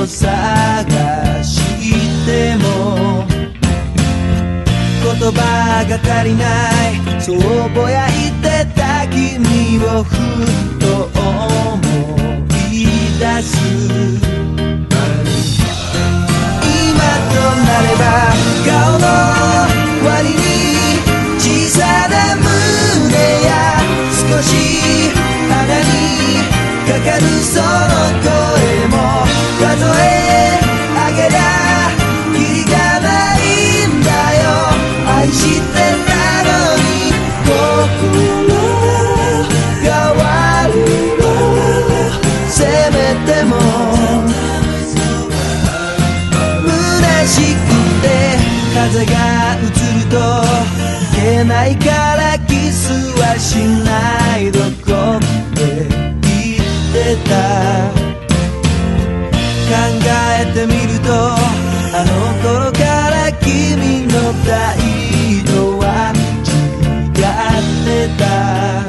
探しても言葉が足りない、そうぼやいてた君をふと思い出す。今となれば顔の割に小さな胸や少し鼻にかかるその声も数え上げりゃキリがないんだよ。愛してたのに心が悪いの、せめても虚しくて風が移るといけないからキスはしないどこって言ってた。考えてみるとあの頃から君の態度は違ってた。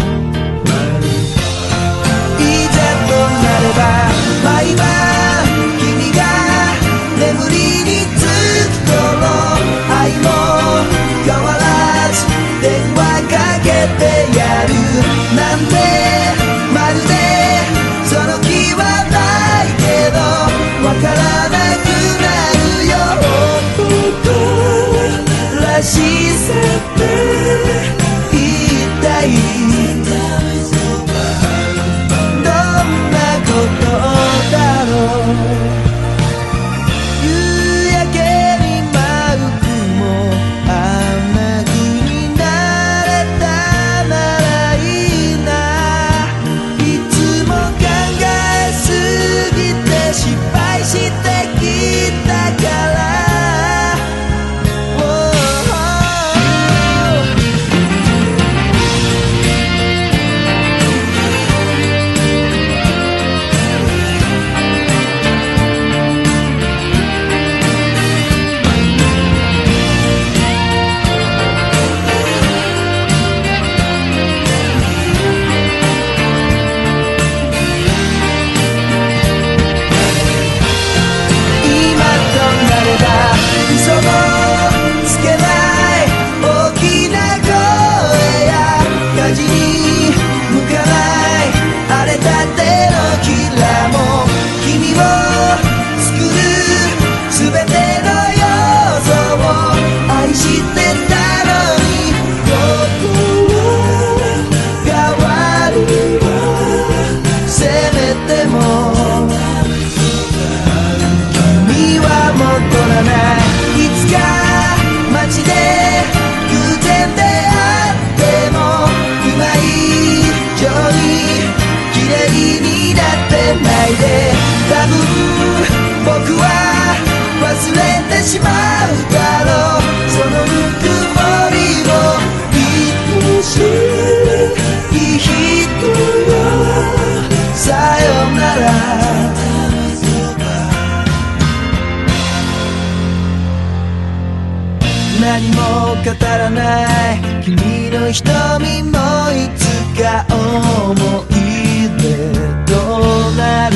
いざとなれば毎晩君が眠りにつく頃、愛も変わらず電話かけてやるなんて、まるでその気はないけどわからなくなるよ。男らしさって一体どんなことだろう。夕焼けに舞う雲、あんな風になれたならいいな。いつも考えすぎて失敗してきたから、多分僕は忘れてしまうだろう。そのぬくもりを愛しい人よ、さよなら。何も語らない君の瞳もいつか思い出となる。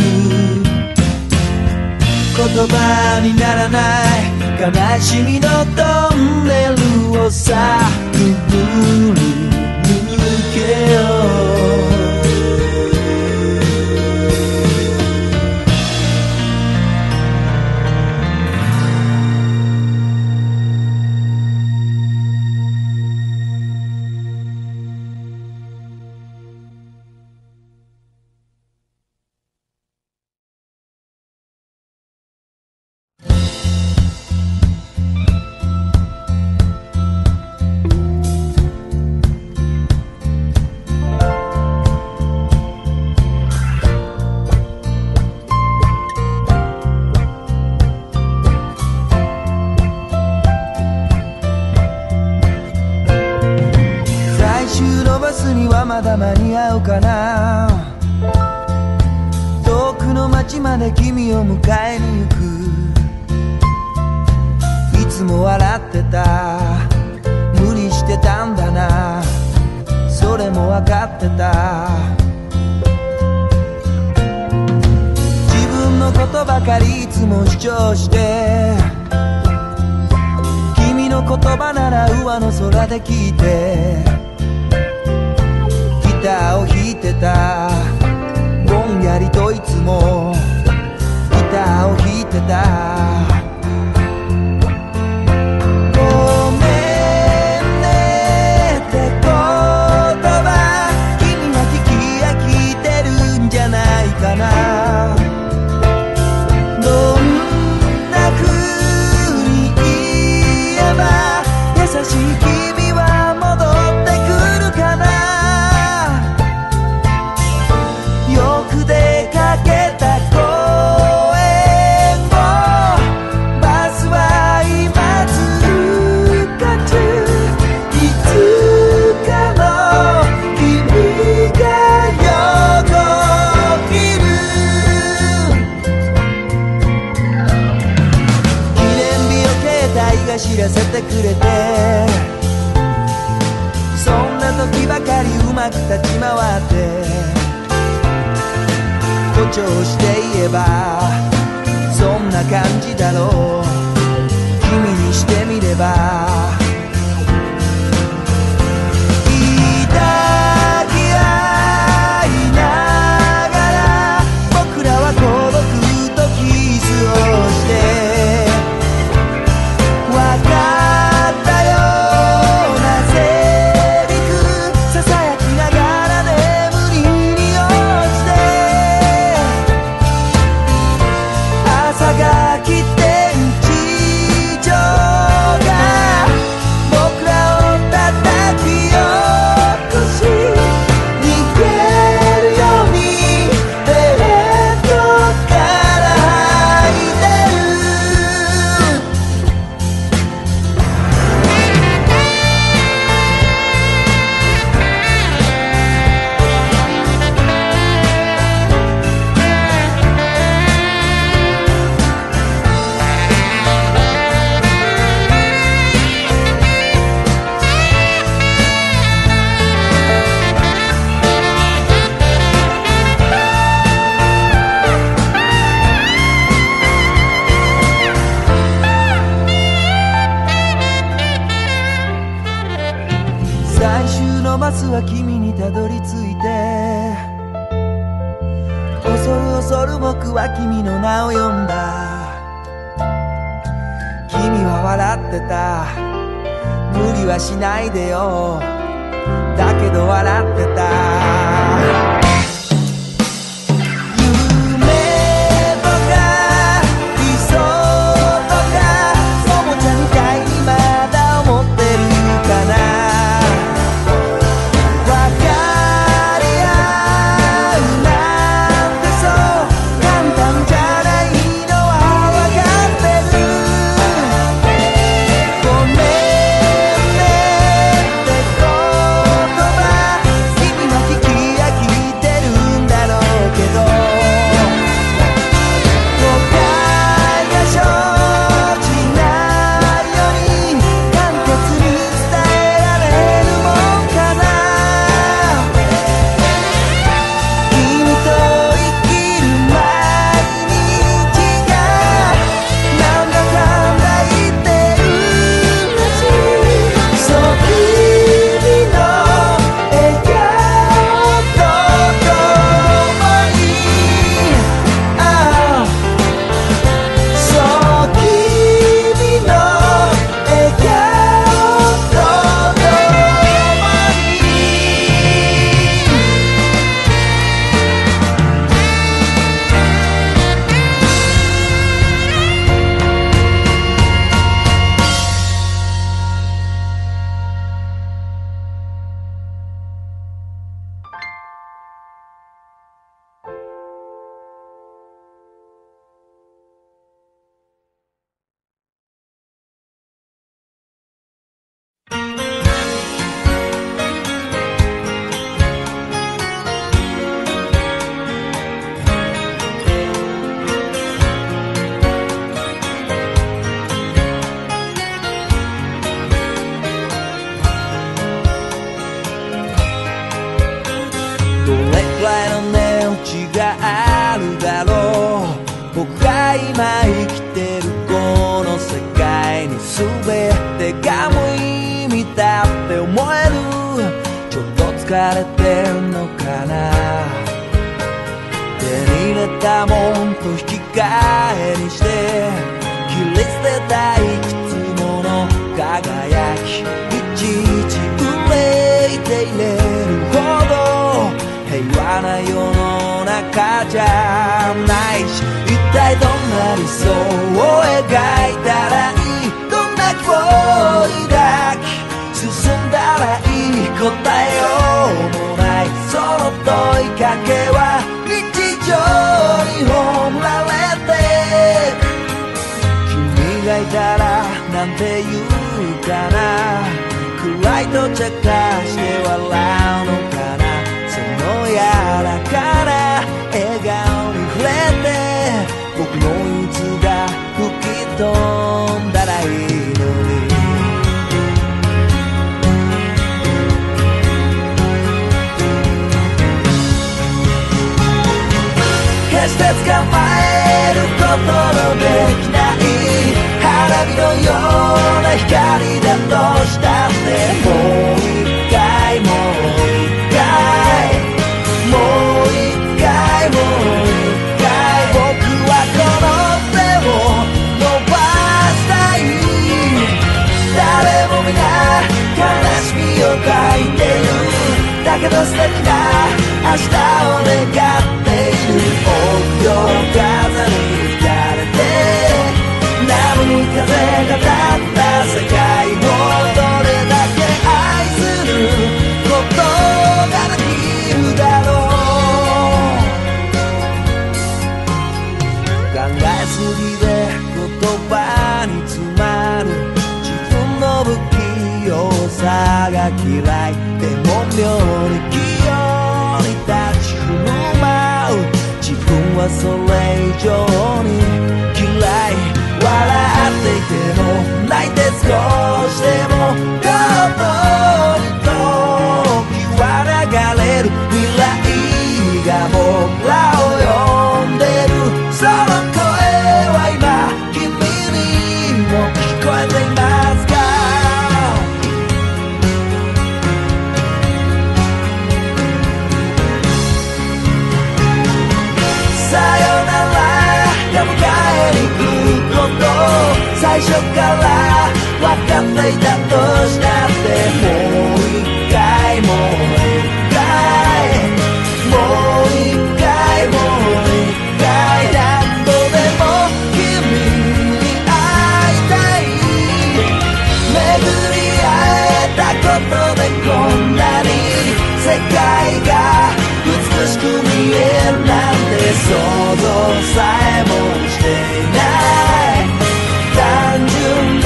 言葉にならない悲しみのトンネルをさくぐり抜けよう。まだ間に合うかな。遠くの街まで君を迎えに行く。いつも笑ってた、無理してたんだな、それも分かってた。自分のことばかりいつも主張して、君の言葉なら上の空で聞いて、ギターを弾いてた、ぼんやりといつもギターを弾いてた。知らせてくれて、そんな時ばかりうまく立ち回って、誇張して言えばそんな感じだろう、君にしてみれば。抱き合いながら僕らは孤独とキスをして、最終のバスは君にたどり着いて、恐る恐る僕は君の名を呼んだ。君は笑ってた、無理はしないでよ、だけど笑ってた。君は聞き飽き今生きてるこの世界に全てが無意味だって思える。ちょっと疲れてんのかな。手に入れたもんと引き換えにして切り捨てたいくつもの輝き、いちいち憂いていれるほど平和な世の中じゃないし、一体どんな理想を描いたらいい、どんな希望を抱き進んだらいい、答えようもないその問いかけは日常に葬られて、君がいたらなんて言うかな、暗いと茶化して笑うのかな、その柔らかな笑顔に触れて僕の憂鬱が吹き飛んだらいいのに。決して捕まえることのできない花火のような光だとしたって、もう一回もう一回もう一回もう一回、僕はこの手を伸ばしたい。誰も皆悲しみを抱いている、だけど素敵な明日を願っている。臆病風に吹かれて波に風が立った世界をどれだけ愛することができるだろう。考えすぎで言葉に詰まる自分の不器用さが嫌いでも妙に器用に立ち振る舞う自分はそれ以上に嫌い。笑っていても泣いて少しでもどこに時は流れる、未来が僕らを呼んでる。その声は今君にも聞こえていますか。さよならが迎えに来ること、最初から分かっていたとしたって、もう一回もう一回もう一回もう一回、何度でも君に会いたい。巡り会えたことでこんなに世界が美しく見えるなんて想像さえもしていない。単純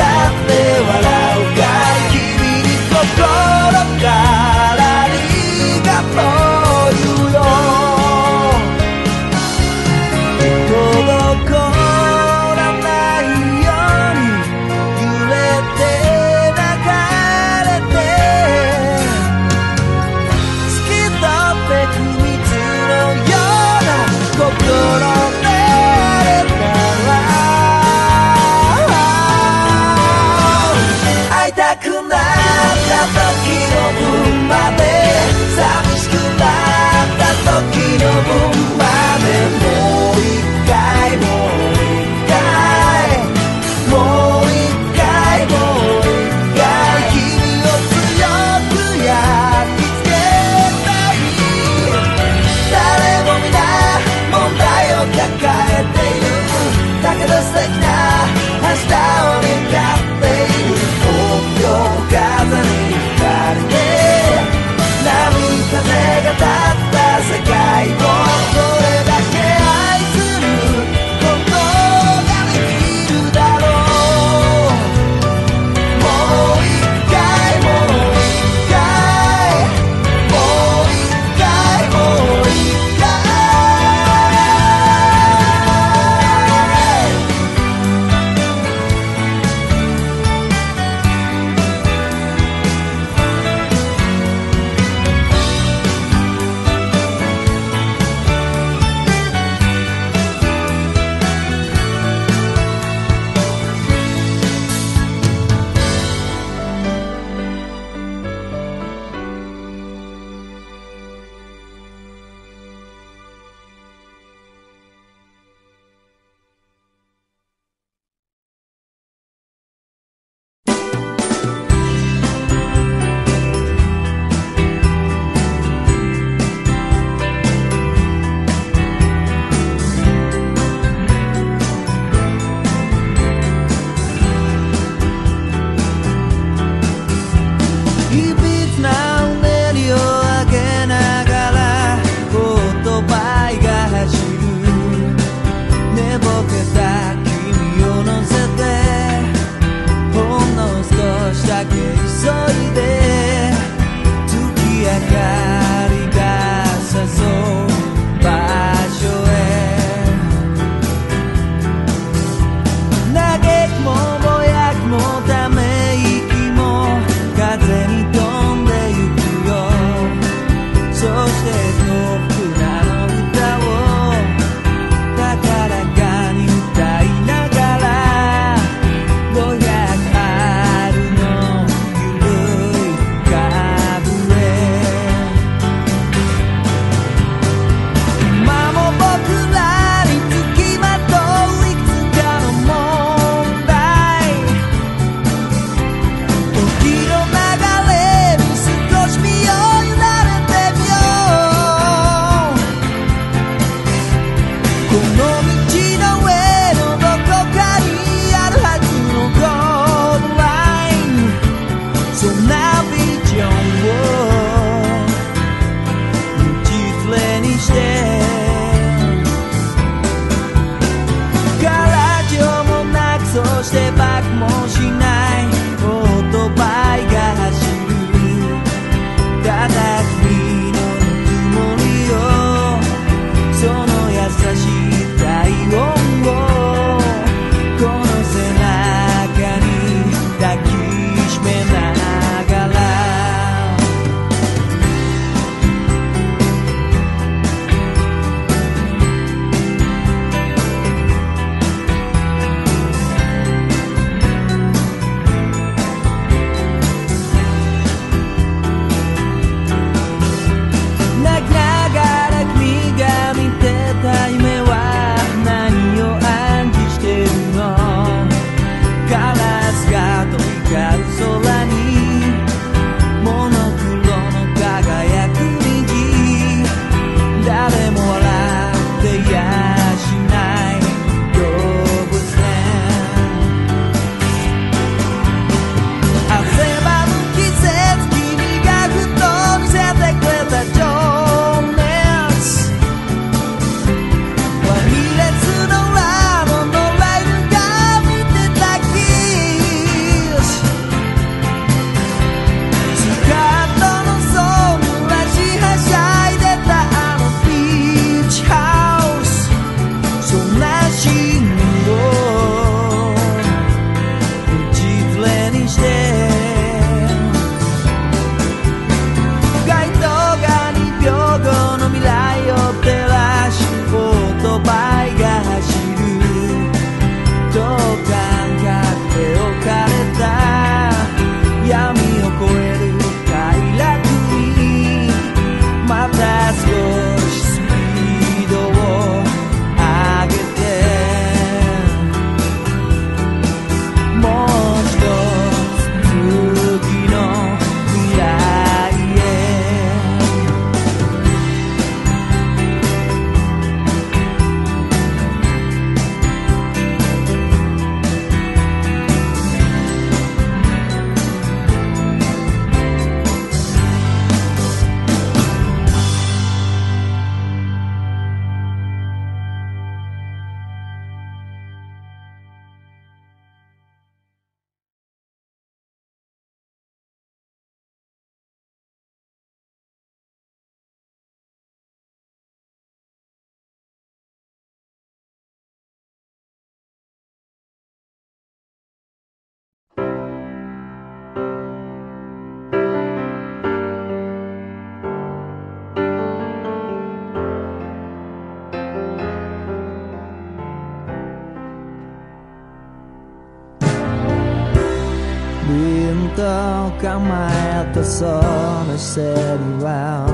と構えたその姿勢には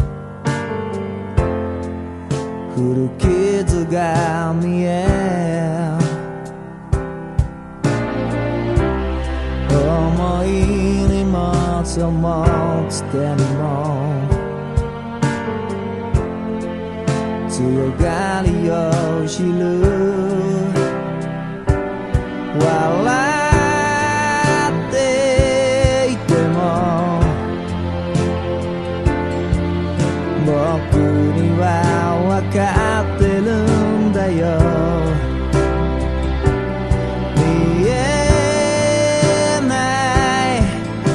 古傷が見え重い荷物を持つ手にも強がりを知る笑っていても僕には分かってるんだよ見えない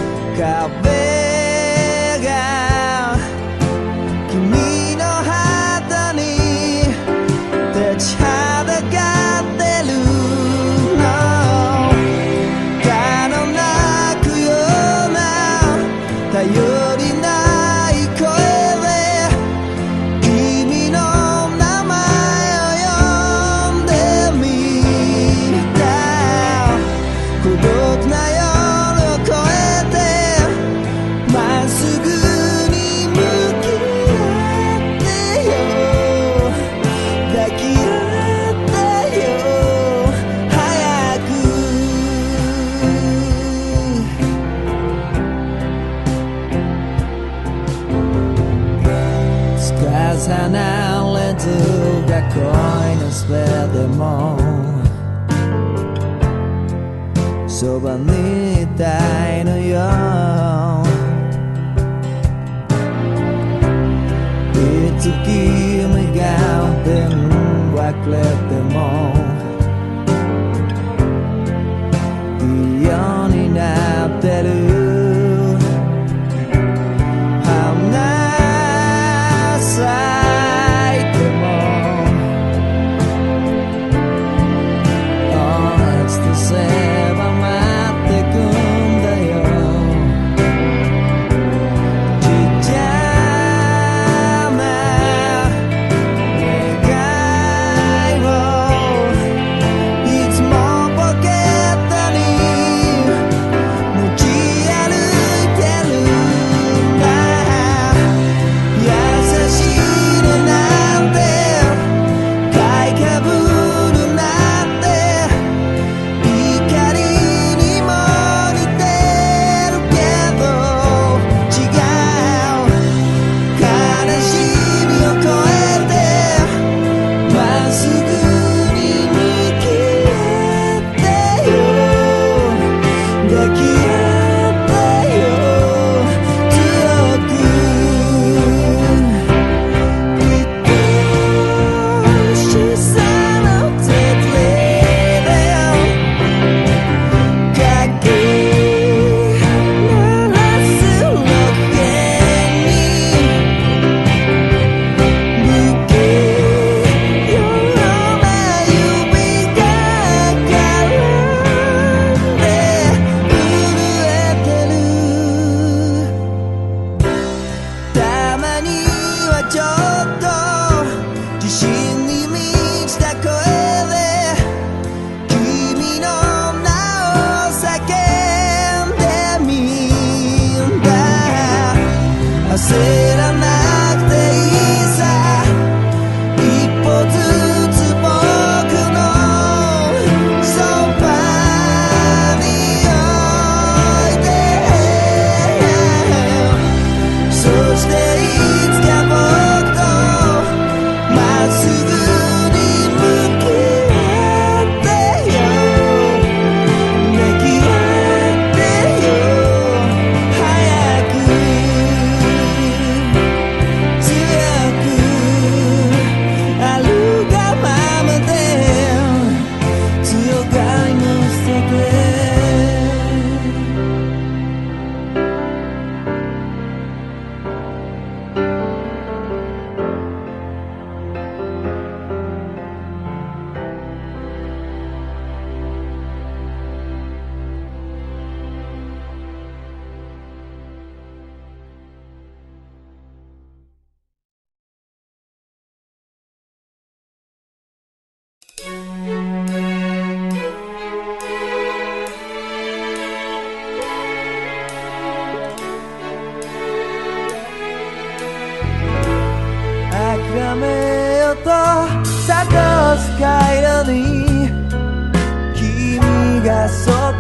壁が君の肌に立ちはだかってるの他の泣くような頼りない声で君の名前を呼んでみた孤独な夜を越えてまっすぐに向き合ってよ抱き合ってよ早くつかさなれずが恋のすべてもそばにいたいのよいつ君が電話くれてもいいようになってる花咲いても Oh, it's the same 待ってく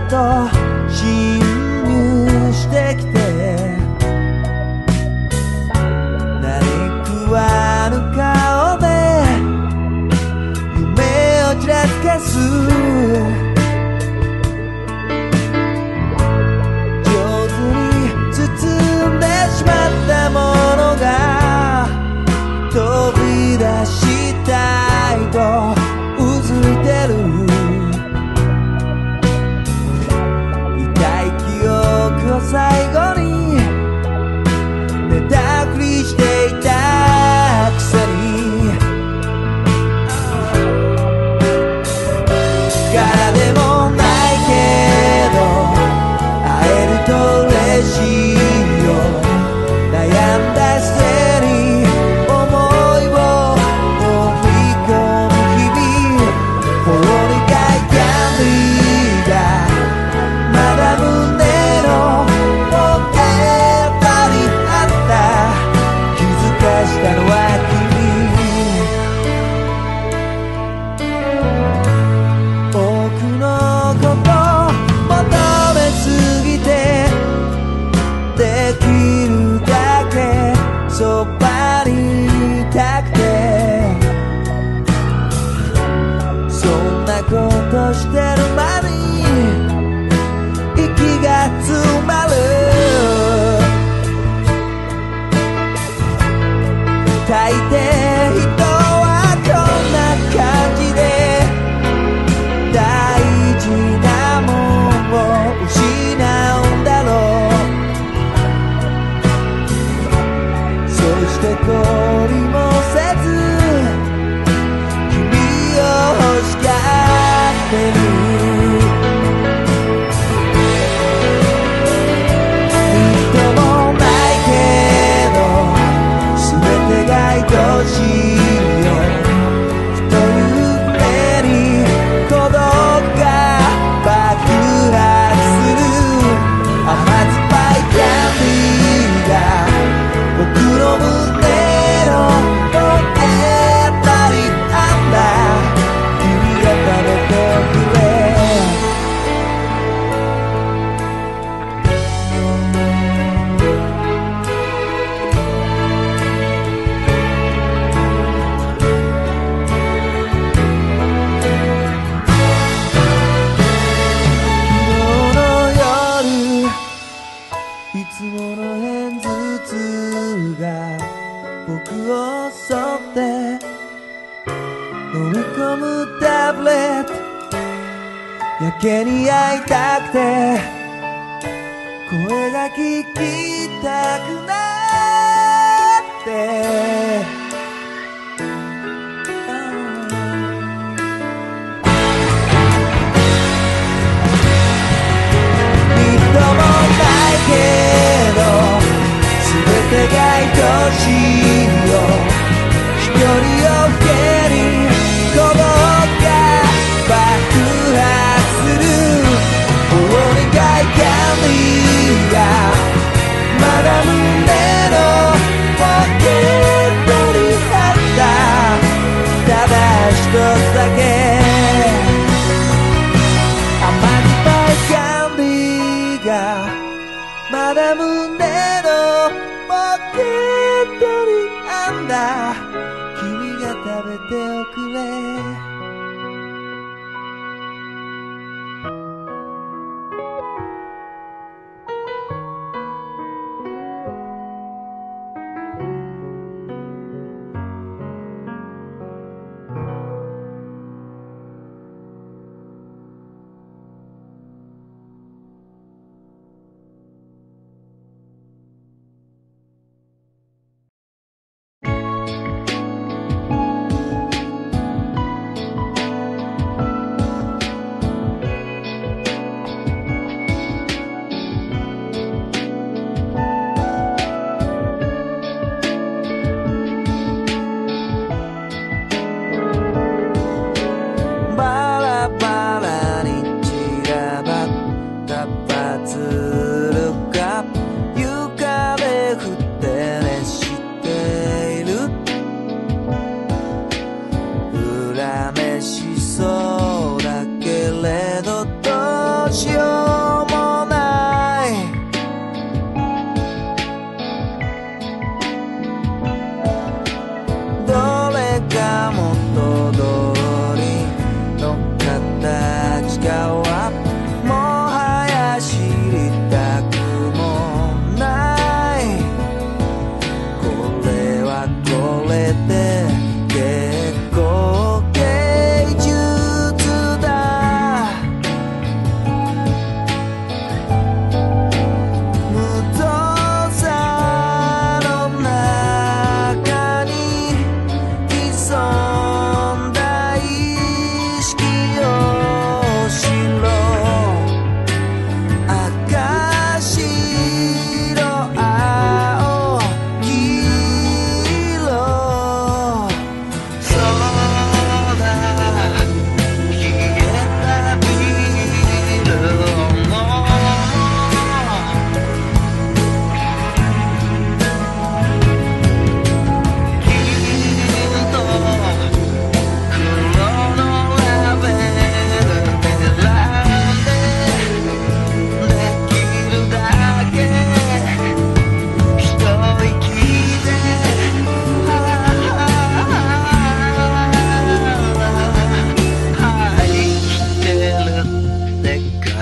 と侵入してきて何食わぬ顔で夢をちらつかす上手に包んでしまったものが飛び出したいとうずいてる痛い記憶を最後に寝たふりしていたくせにからでもないけど会えると嬉しいよ悩んだ末に思いを飲み込む日々ほろ苦いキャンディーがまだ胸のポケットにあった気づかしたのは君僕のこと求めすぎてできるだけそばにいたくてそんなことしてる間に息が詰まる大抵人はこんな感じで大事なもんを失うんだろうそして懲りもせず君を欲しがってるみっともないけど全てが愛しいよという目に孤独が爆発する甘酸っぱいキャンディーが僕の胸のポケットにあった君が食べてくれいつもの片頭痛が僕を襲って飲み込むタブレットやけに会いたくて声が聞きたくなってけど全てが愛しいよ一人をけに鼓動が爆発するほろ苦いキャンディーがまだ胸のポケットにあったただ一つだけ甘酸っぱいキャンディーがまだ胸のポケットにあんだ君が食べておくれ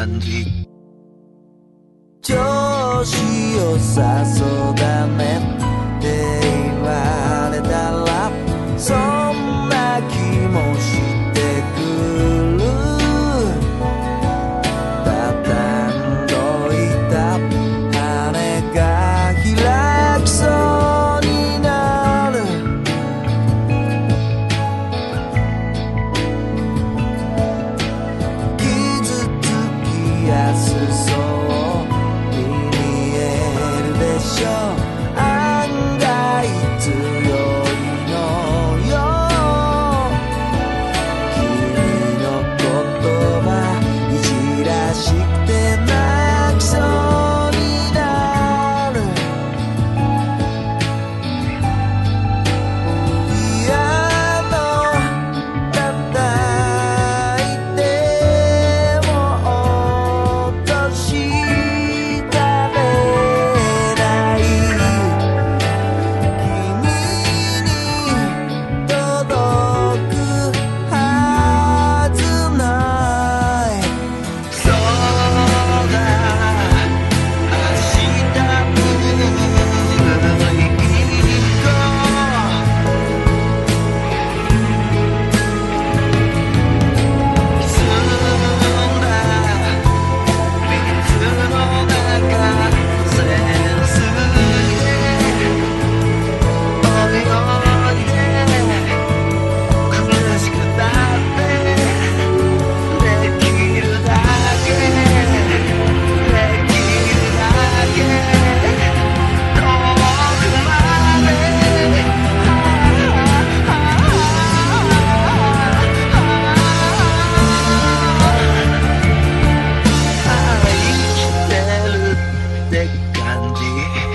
感じ。調子良さそうだねって言われたらそんな気もしてくる。畳んどいた羽が開きそうになる。傷つきやすそうに見えるでしょ。案外強いのよ。君の言葉いじらして泣きそうになる。ピアノ叩いても音したれない。君に届くはずない。そうだ明日も行こう。澄んだ水の中センスで泳いで苦しくたってできるだけできるだけ遠くまで生きてるって感じ。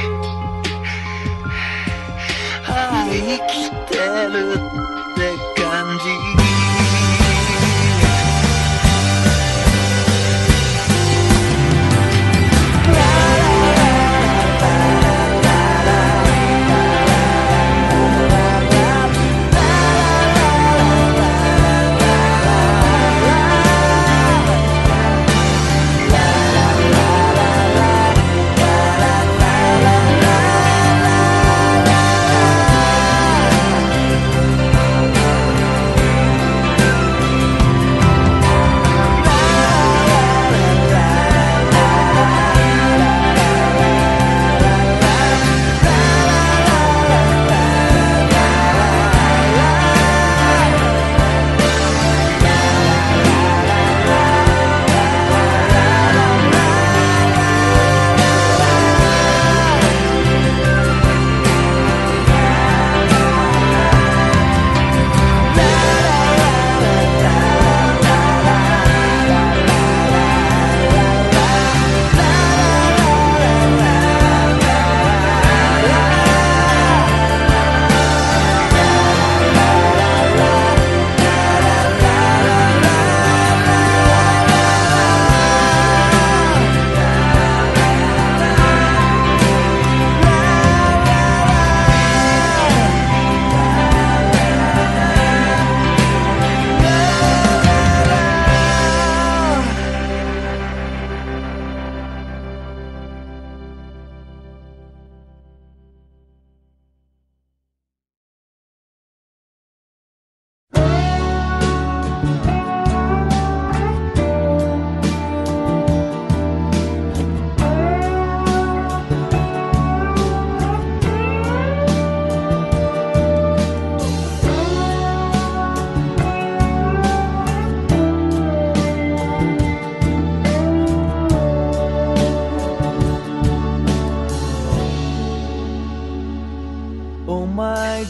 生きてるって感じ。Oh my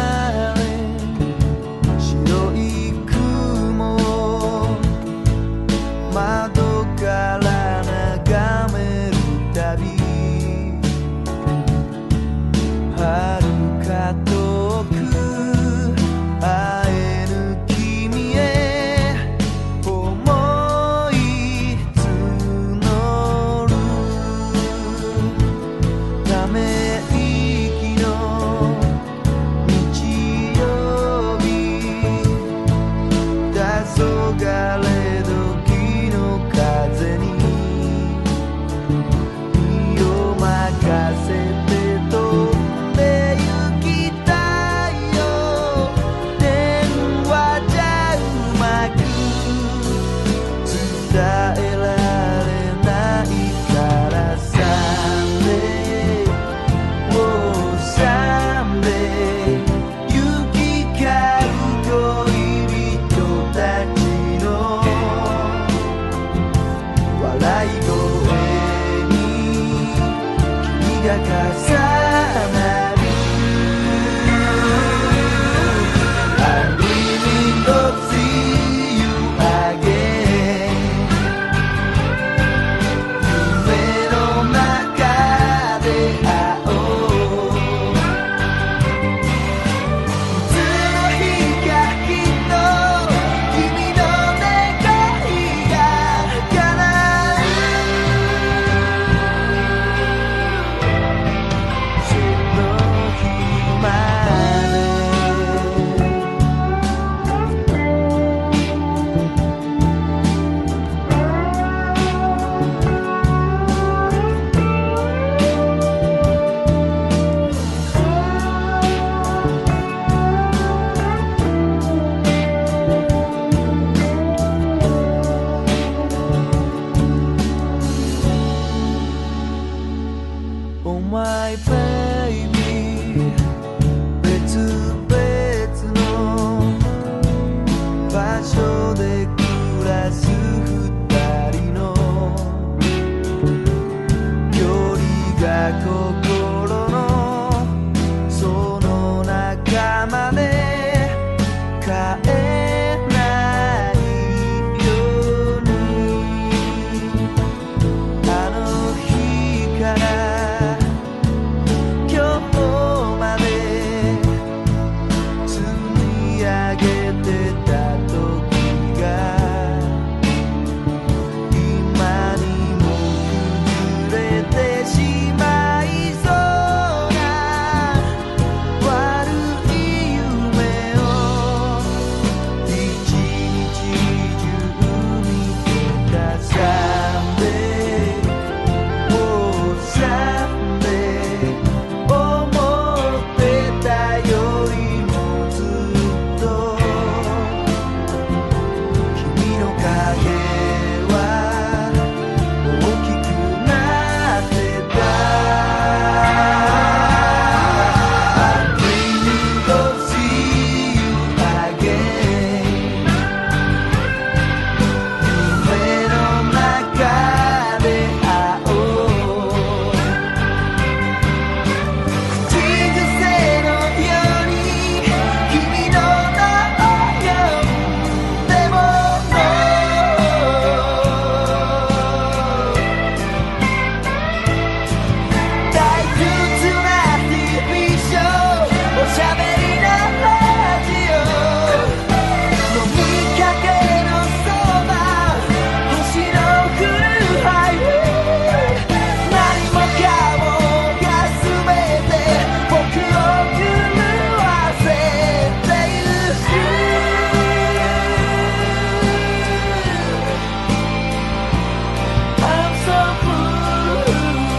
darling 白い雲窓から眺めるたび遥か遠く会えぬ君へ思い募るため息の日曜日黄昏時の風えられないからSomeday Oh Someday 行き交う恋人たちの笑い声に君が重なるI'm dreaming of seeing you again 夢の中で会おういつの日かきっと君の願いが叶うその日までOh my baby 別々の場所で暮らす二人の距離が心のその中まで帰らないようにあの日から今日まで積み上げてた時が今にも崩れてしまいそうな悪い夢を一日中見てたSomeday Oh Someday思ってたよりもずっと君の影は大きくなってた I'm dreaming of seeing you again 夢の中で会おう口癖のように君の名を呼んでも退屈な TV ショーおしゃべりなラジオ飲みかけのそば星の降るハイウェイ何もかもが全て僕を狂わせている I'm so blue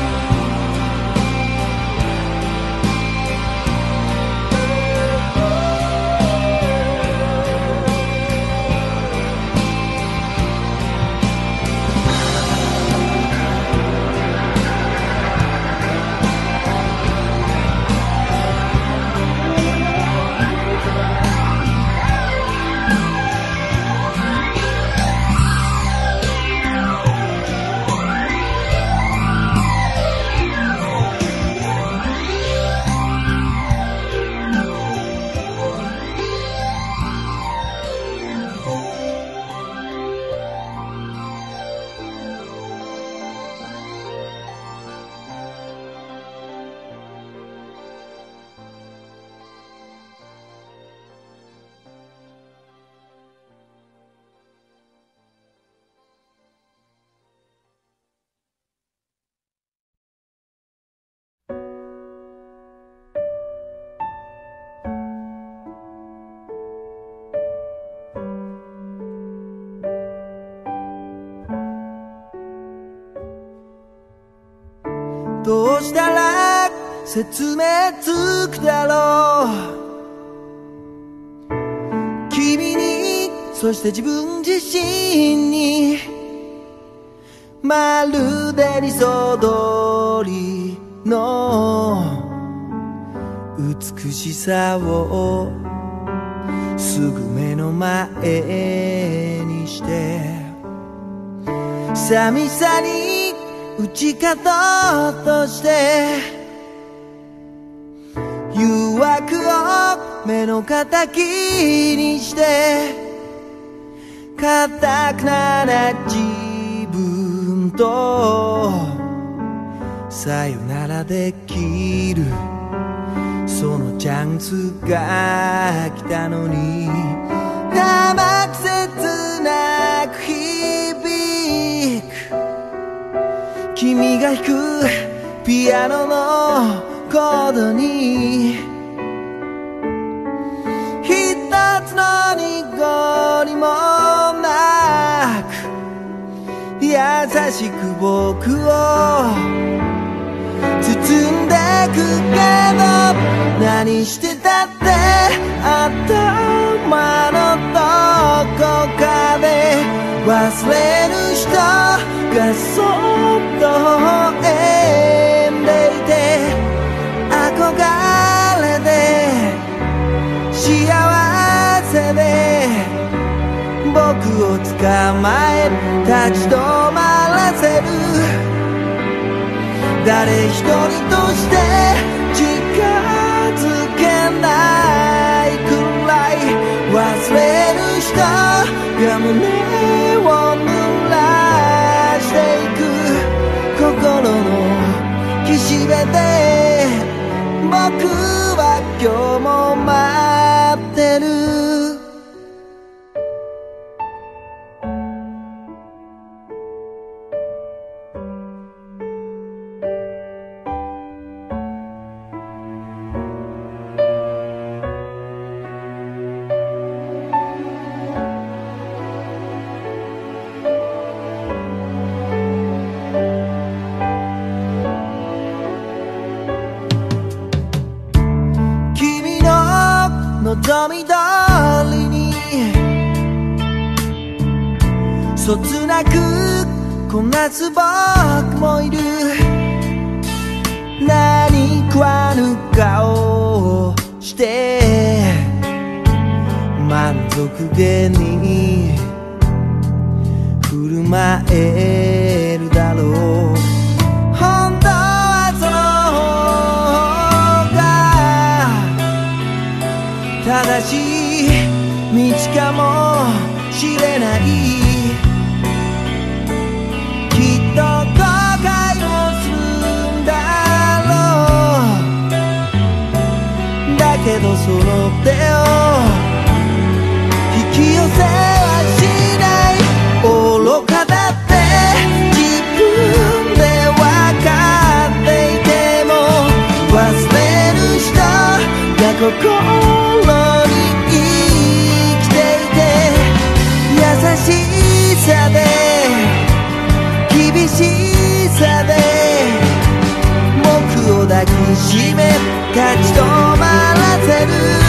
どうしたら説明つくだろう君にそして自分自身にまるで理想通りの美しさをすぐ目の前にして寂しさに打ち勝とうとして誘惑を目の敵にして固くなな自分とさよならできるそのチャンスが来たのに甘く切なく響く君が弾くピアノのコードに一つの濁りもなく優しく僕を包んでくけど何してたって頭のどこかで忘れる人がそっと微笑んでいて憧れで幸せで僕を捕まえ立ち止まらせる誰一人として近づけないくらい忘れる人が胸を濡らしていく心の岸辺で僕は今日も待ってる望み通りにそつなくこなす僕もいる何食わぬ顔をして満足げに振る舞えるだろう本当はその正しい道かもしれないきっと後悔もするんだろうだけどその手を引き寄せはしない愚かだって自分で分かっていても忘れる人が心優しさで厳しさで僕を抱きしめ立ち止まらせる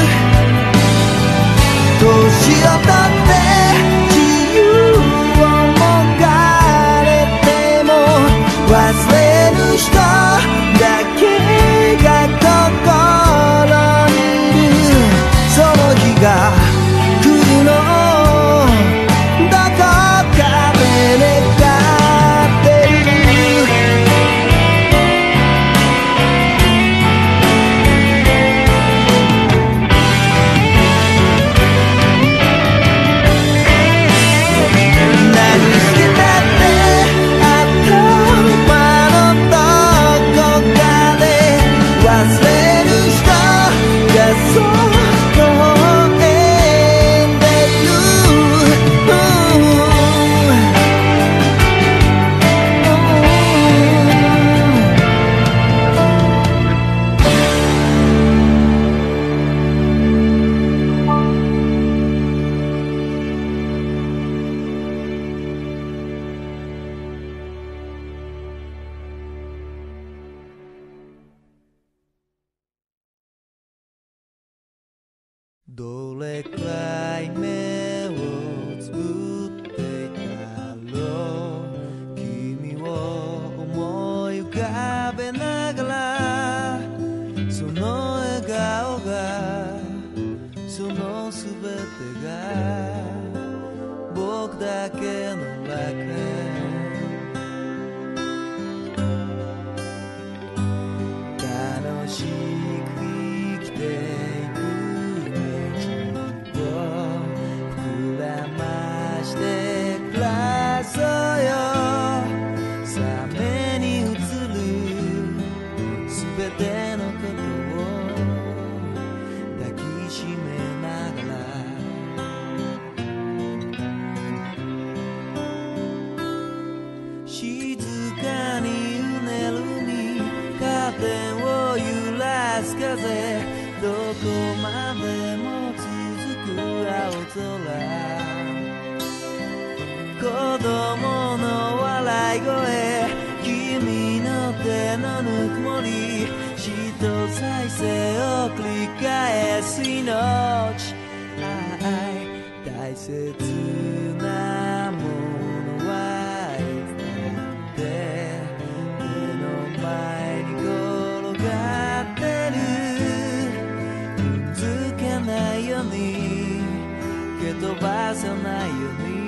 年をとって自由をもがれても忘れる人だけが心にいるその日が来るのどれくらい目をつぶっていたろう君べながらその笑顔がそのすべてが僕だけの楽園楽しく生きていくイメージを膨らまして暮らそうよさ目に映るすべてのことを抱きしめながら静かにうねるにカーテンを揺らす風どこまでも続く青空子供の笑い声君の手のぬくもり死と再生を繰り返す命大切なものはいつだって目の前に転がってる踏んづけないように蹴飛ばさないように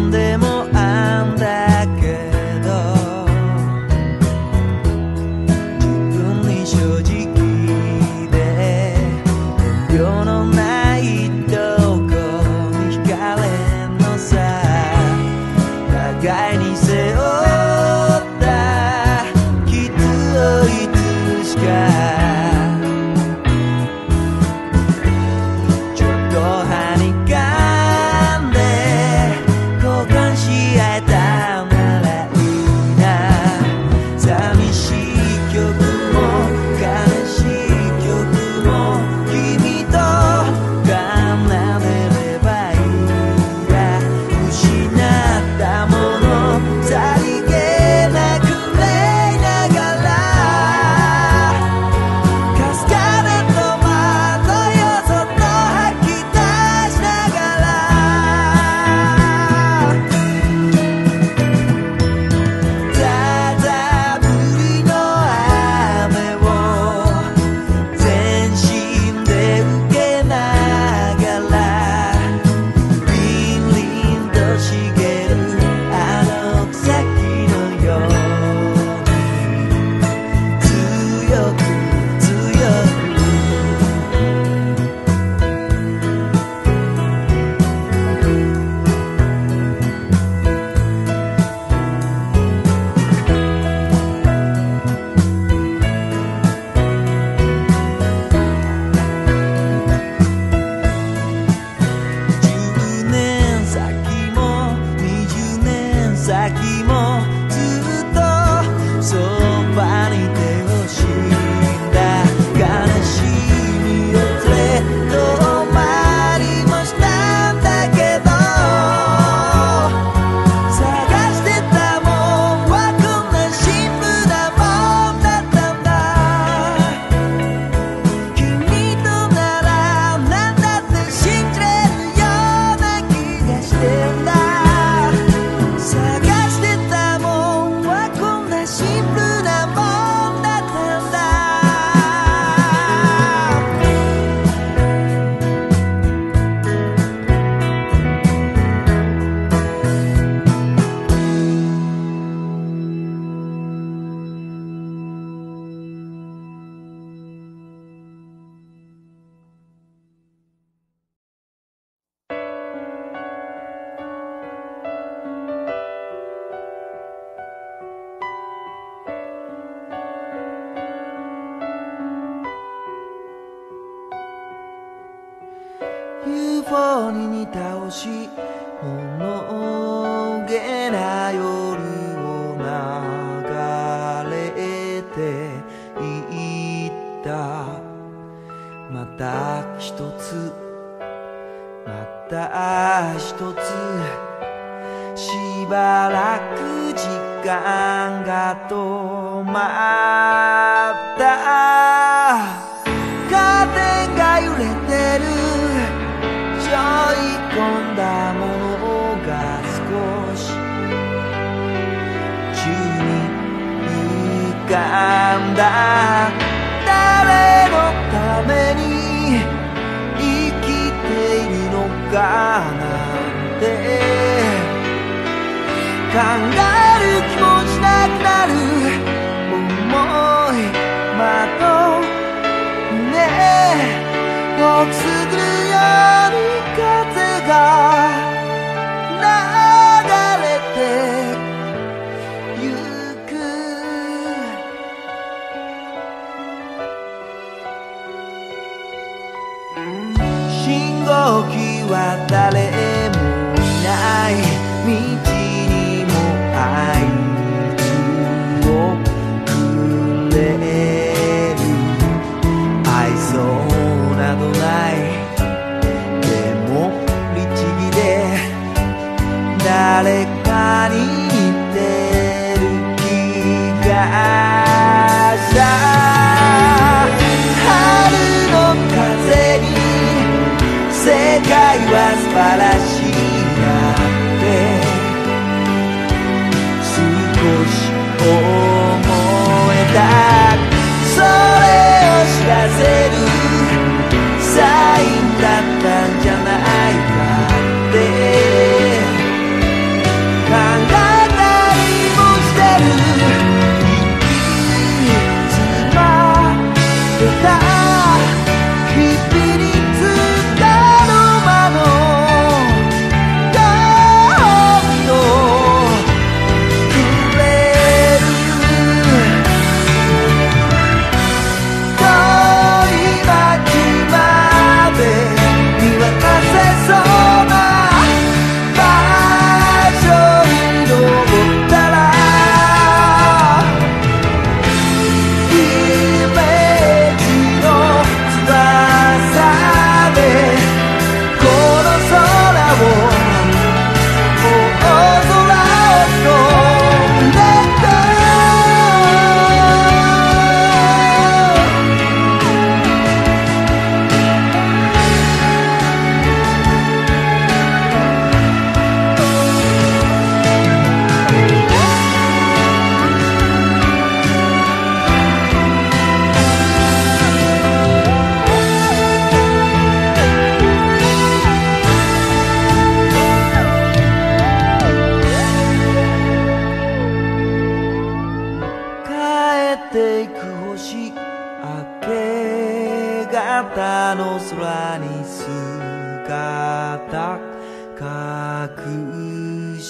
んでもあんだけど自分に正直で遠慮のないどこに惹かれんのさ互いに背負った傷をいつしかUFO に似た星ほのげな夜を流れていったまた一つまた一つしばらく時間が止まったカーテンが揺れてる背負い込んだものが少し宙に浮かんだ誰のために生きているのかなんて考える気もしなくなる重い窓胸をくすぐるように風が流れてゆく信号機は誰もいない道にも合図をくれる愛想などないでも律儀で誰かに似てる気がした春の風に世界は素晴らしいなんて少し思えたそれを知らせるサインだったんじゃないかって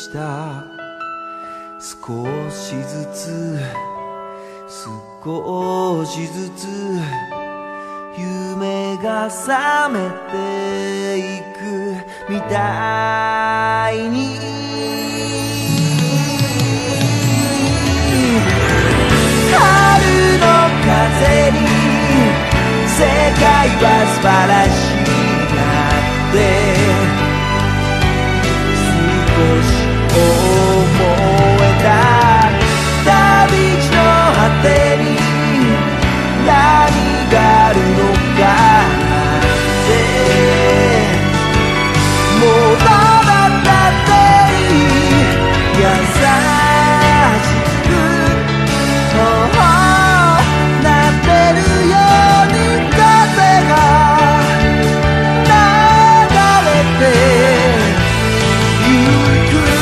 した少しずつ少しずつ夢が覚めていくみたいに春の風に世界は素晴らしいなって少し思えた旅路の果てに何があるのかってもうどうだったっていい優しくなってるように風が流れてゆく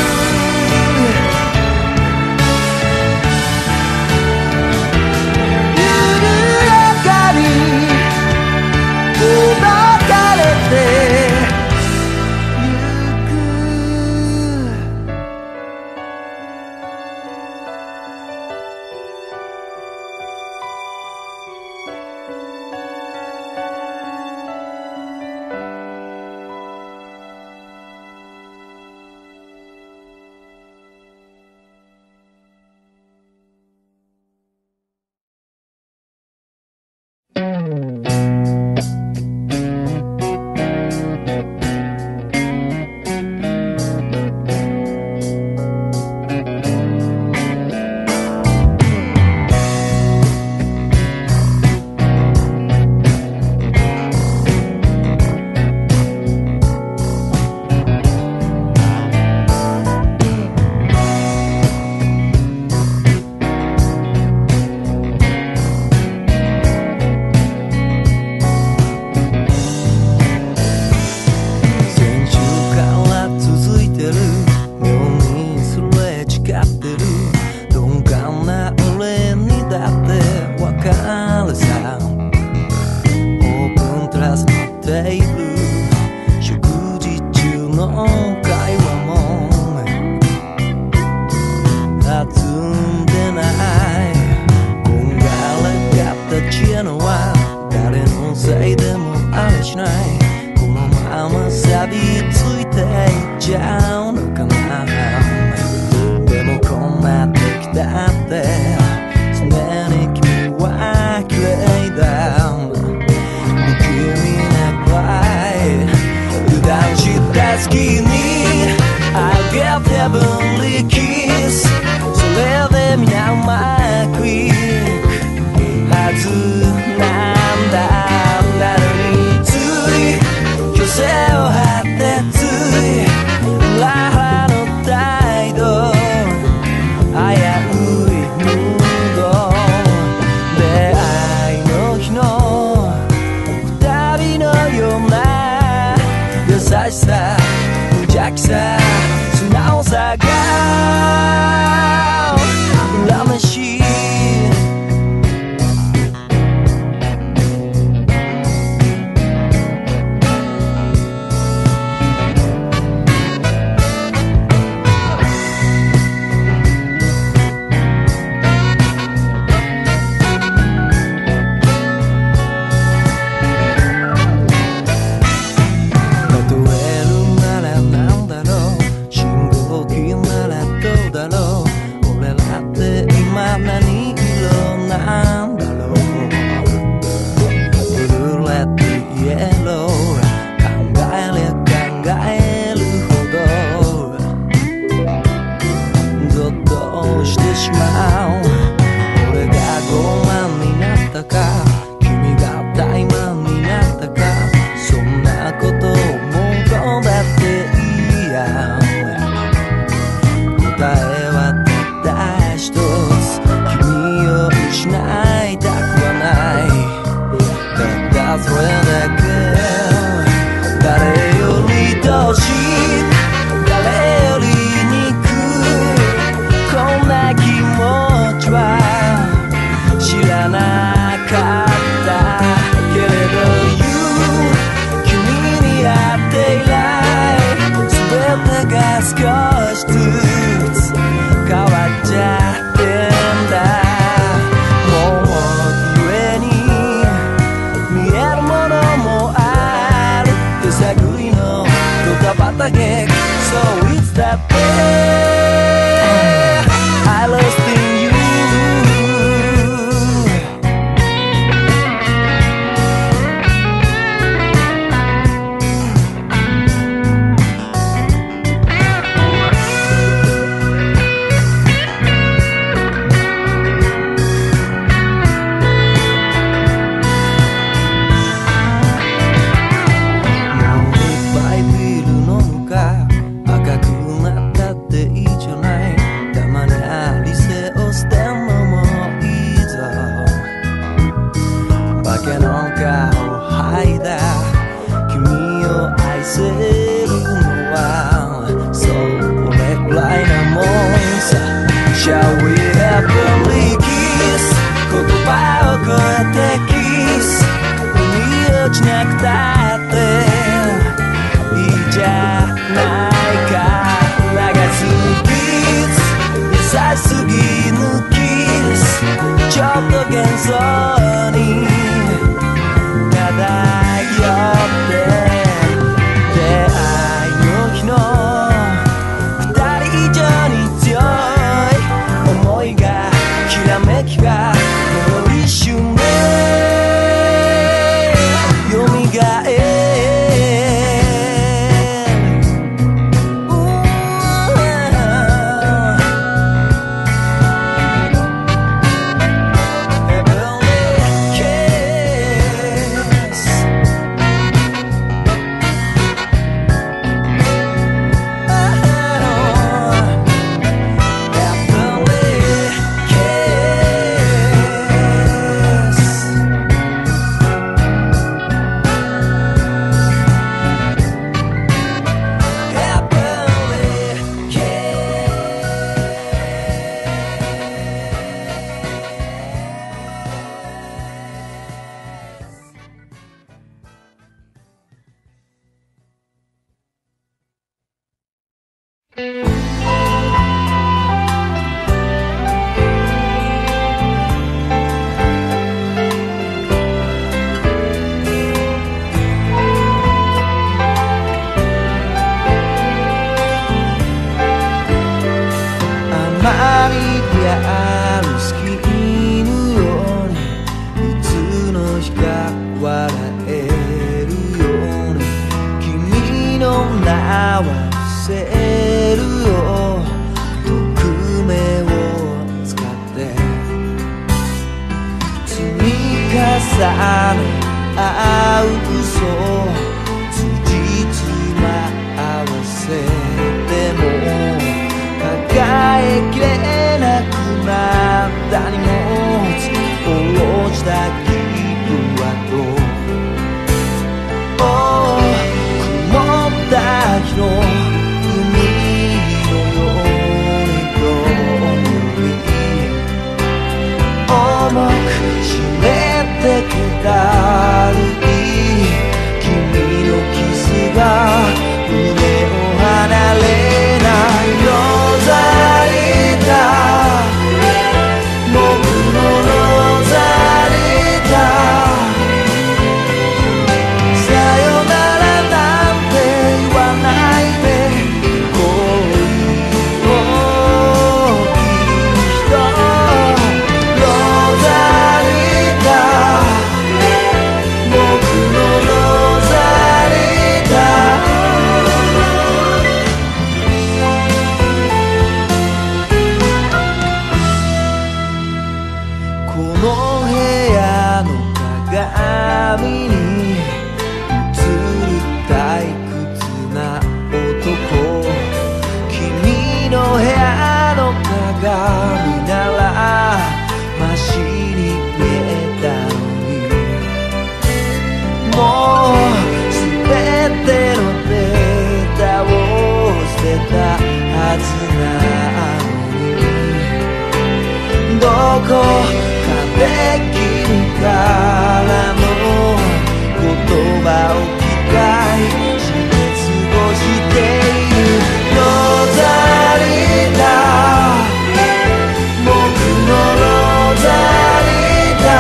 誰より憎いこんな気持ちまりリアル好き犬ようにいつの日か笑えるように君の名は伏せるよ匿名を使って積み重ね合う嘘辻褄合わせても抱えきれなくなった荷物下ろした気分はどう曇った日の海のようにどんより重く湿ってけたるい君のキスが胸を離れないロザリタ僕のロザリタさよならなんて言わないで恋大きい人ロザリタ僕のロザリタこの部屋の鏡に映る退屈な男君の部屋の鏡ならマシに見えたのにもうすべてのデータを捨てたはずなのにどこかで君からの言葉を期待して過ごしているロザリタ僕のロザリタ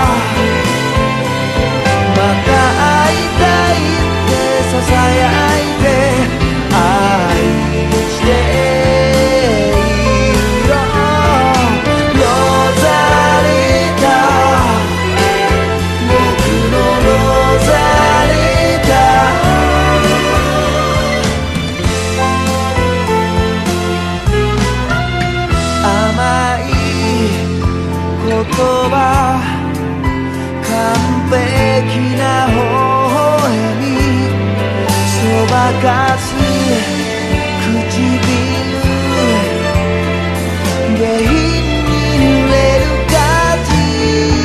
また会いたいってささやいて愛しているよロザリタ僕のロザリタ甘い言葉完璧な微笑みそばかす唇下品に濡れる果実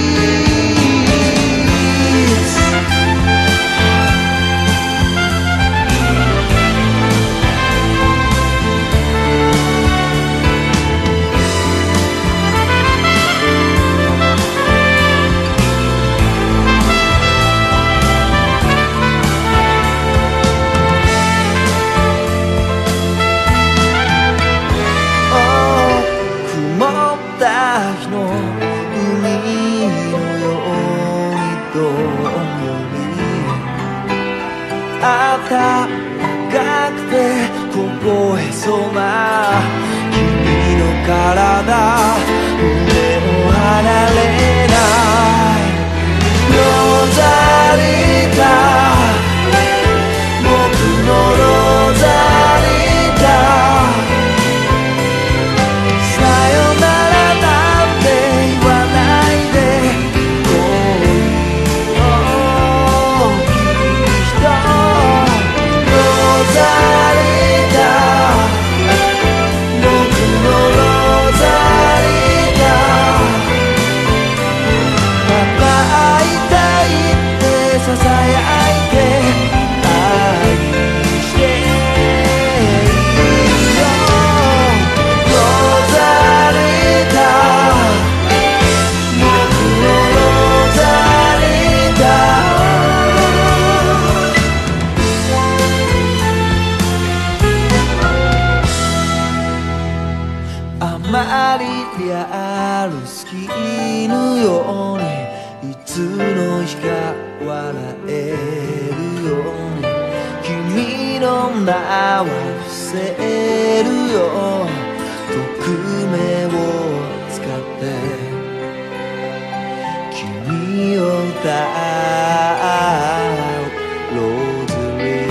曇った日の海のようにどんより暖かくて凍えそうな君の体胸を離れないロザリタ僕のロザリタさよならなんて言わないで恋大きい人ロザリタ僕のロザリタまた会いたいってささやいて愛しているよロザリタ僕のロザリタあまりリアル好き犬ようにいつの日か笑えるように君の名は伏せるよ匿名をローズリ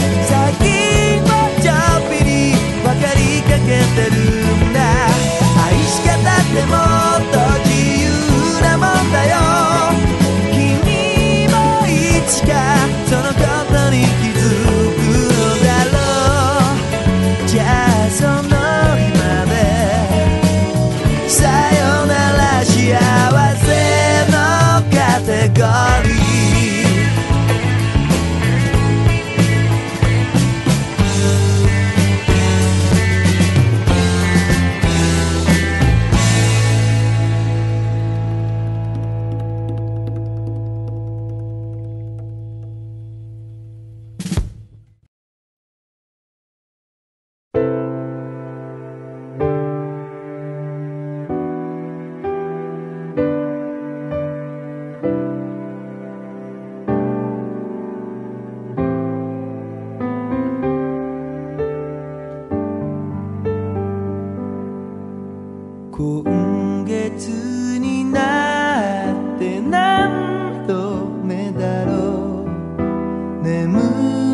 愛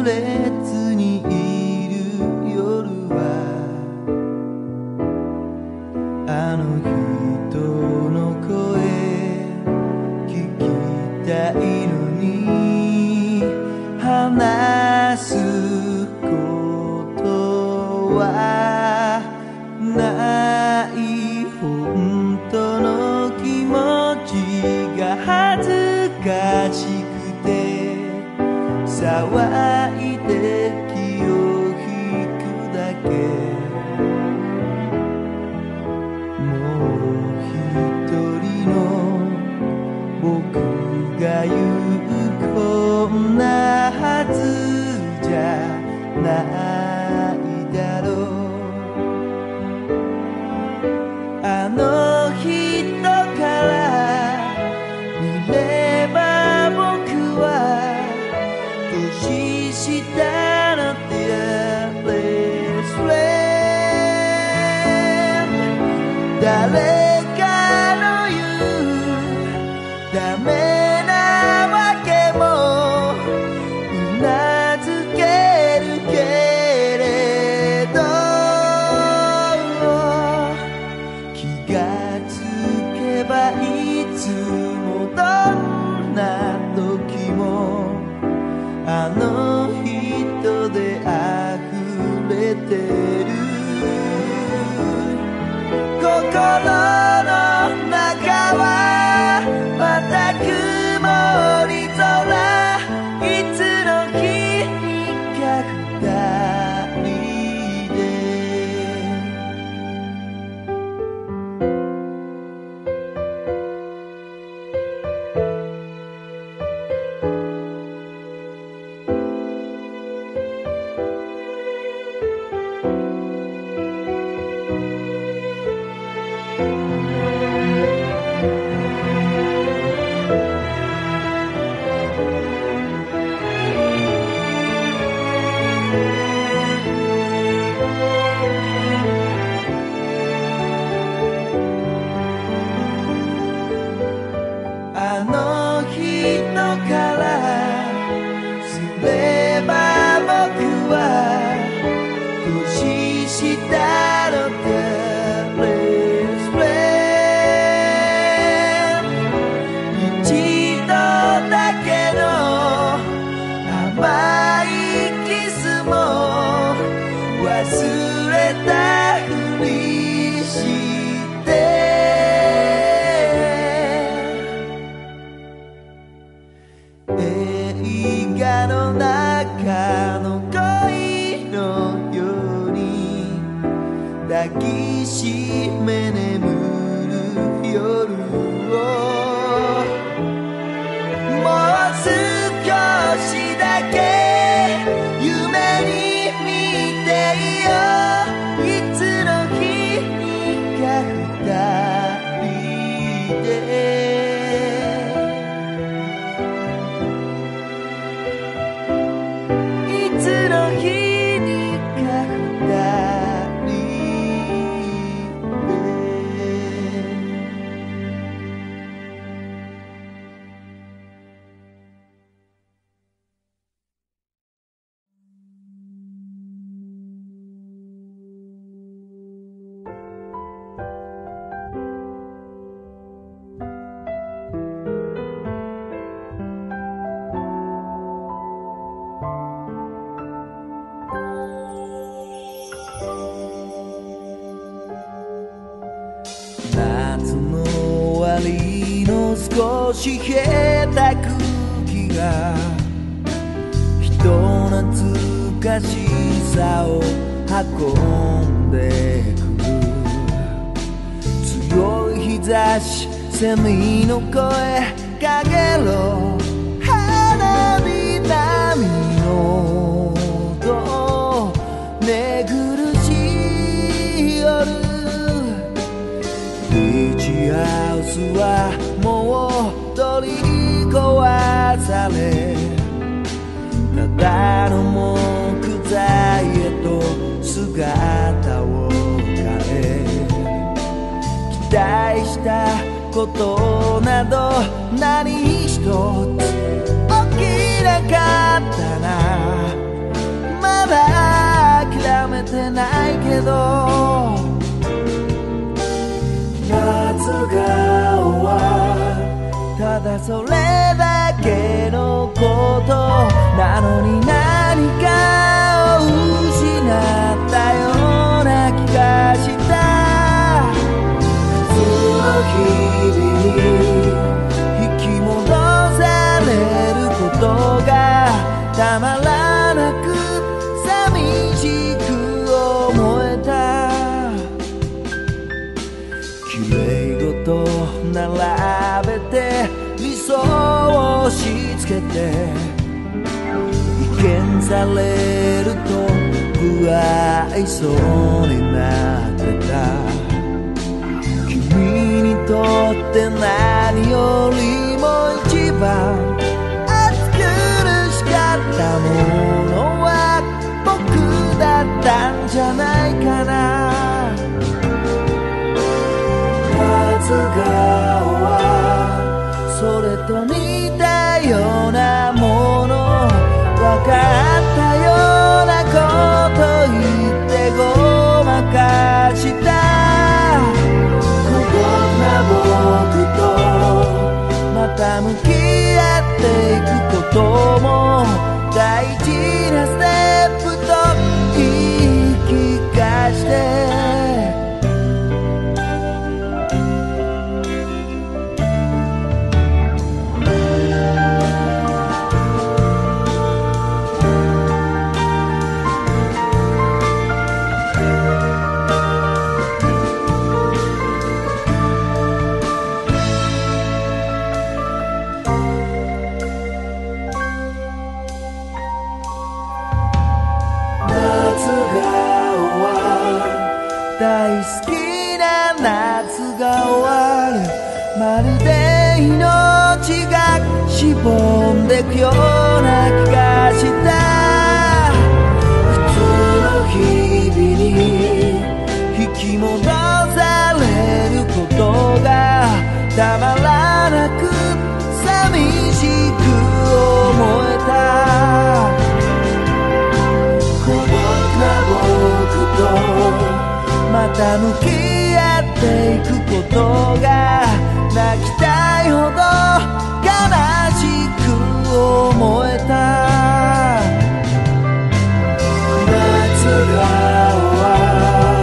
れずにいる夜はあの人の声聞きたいのに話すことはない本当の気持ちが恥ずかしくて騒いで気を引くだけもう一人の僕が言うこんなはずじゃないだろうあの人から見れば僕は年下のディアレスフレンド誰かの言うダメなわけもうなずけるけれど気がつけばいつもどんな時もあの人で溢れてる心の中はまた曇り空いつの日にか二人であの人からすれば僕は年下のテレスフレンド一度だけの甘いキスも忘れたふりして映画の中の恋のように抱きしめ眠る夜をもう少しだけ夢に見ていよういつの日にか二人でいつの日にか二人で夏の終わりの少し冷えた空気が人懐かしさを運んでくる強い日差しセミの声かげろ花火波の音寝苦しい夜ビーチハウスはもう取り壊されただの木材へと姿を変え期待したことなど何一つ起きなかったなれないけど夏が終わるただそれだけのことなのに何かを失ったような気がしたその日々に引き戻されることがたまらなく寂しく思えた綺麗事並べて理想を押し付けて意見されると不愛想になってた君にとって何よりも一番暑苦しかったものは僕だったんじゃないかな夏が終わるそれと似たようなもの分かったようなこと言ってごまかした孤独な僕とまた向き合っていくことも大事なステップと言い聞かして大好きな夏が終わるまるで命がしぼんでくような気がした普通の日々に引き戻されることがたまらなく寂しく思えた孤独な僕とまた向き合っていくことが泣きたいほど悲しく思えた夏が終わる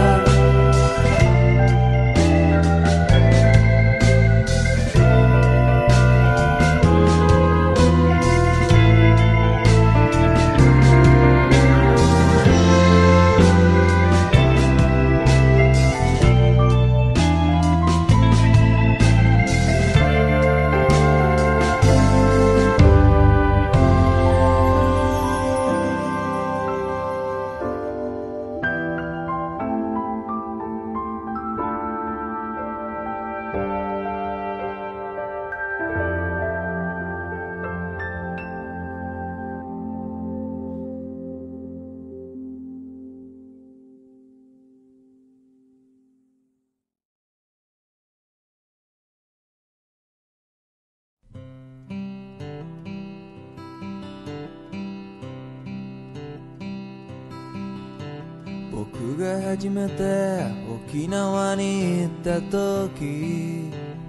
僕が初めて沖縄に行った時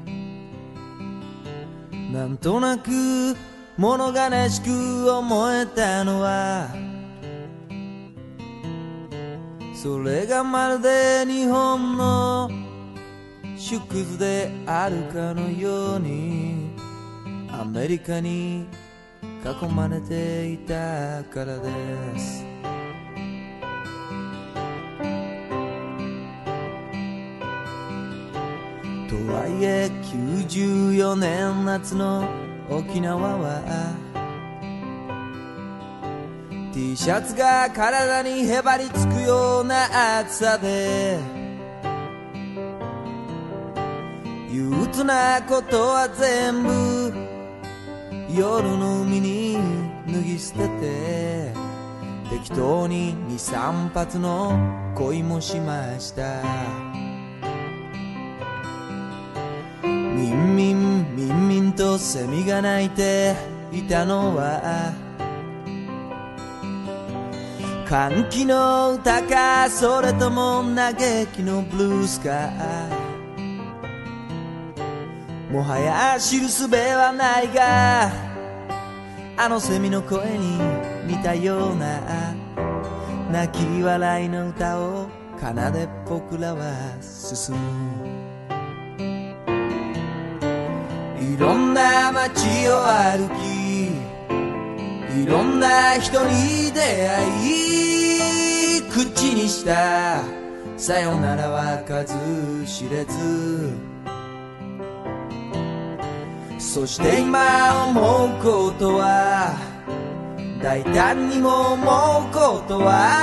なんとなく物悲しく思えたのはそれがまるで日本の縮図であるかのようにアメリカに囲まれていたからですとはいえ94年夏の沖縄は T シャツが体にへばりつくような暑さで憂鬱なことは全部夜の海に脱ぎ捨てて適当に 2,3 発の恋もしましたみんみんみんみんとセミが鳴いていたのは歓喜の歌かそれとも嘆きのブルースか、もはや知る術はないが、あのセミの声に似たような泣き笑いの歌を奏で僕らは進む。いろんな街を歩き、いろんな人に出会い、口にしたさよならは数知れず、そして今思うことは、大胆にも思うこと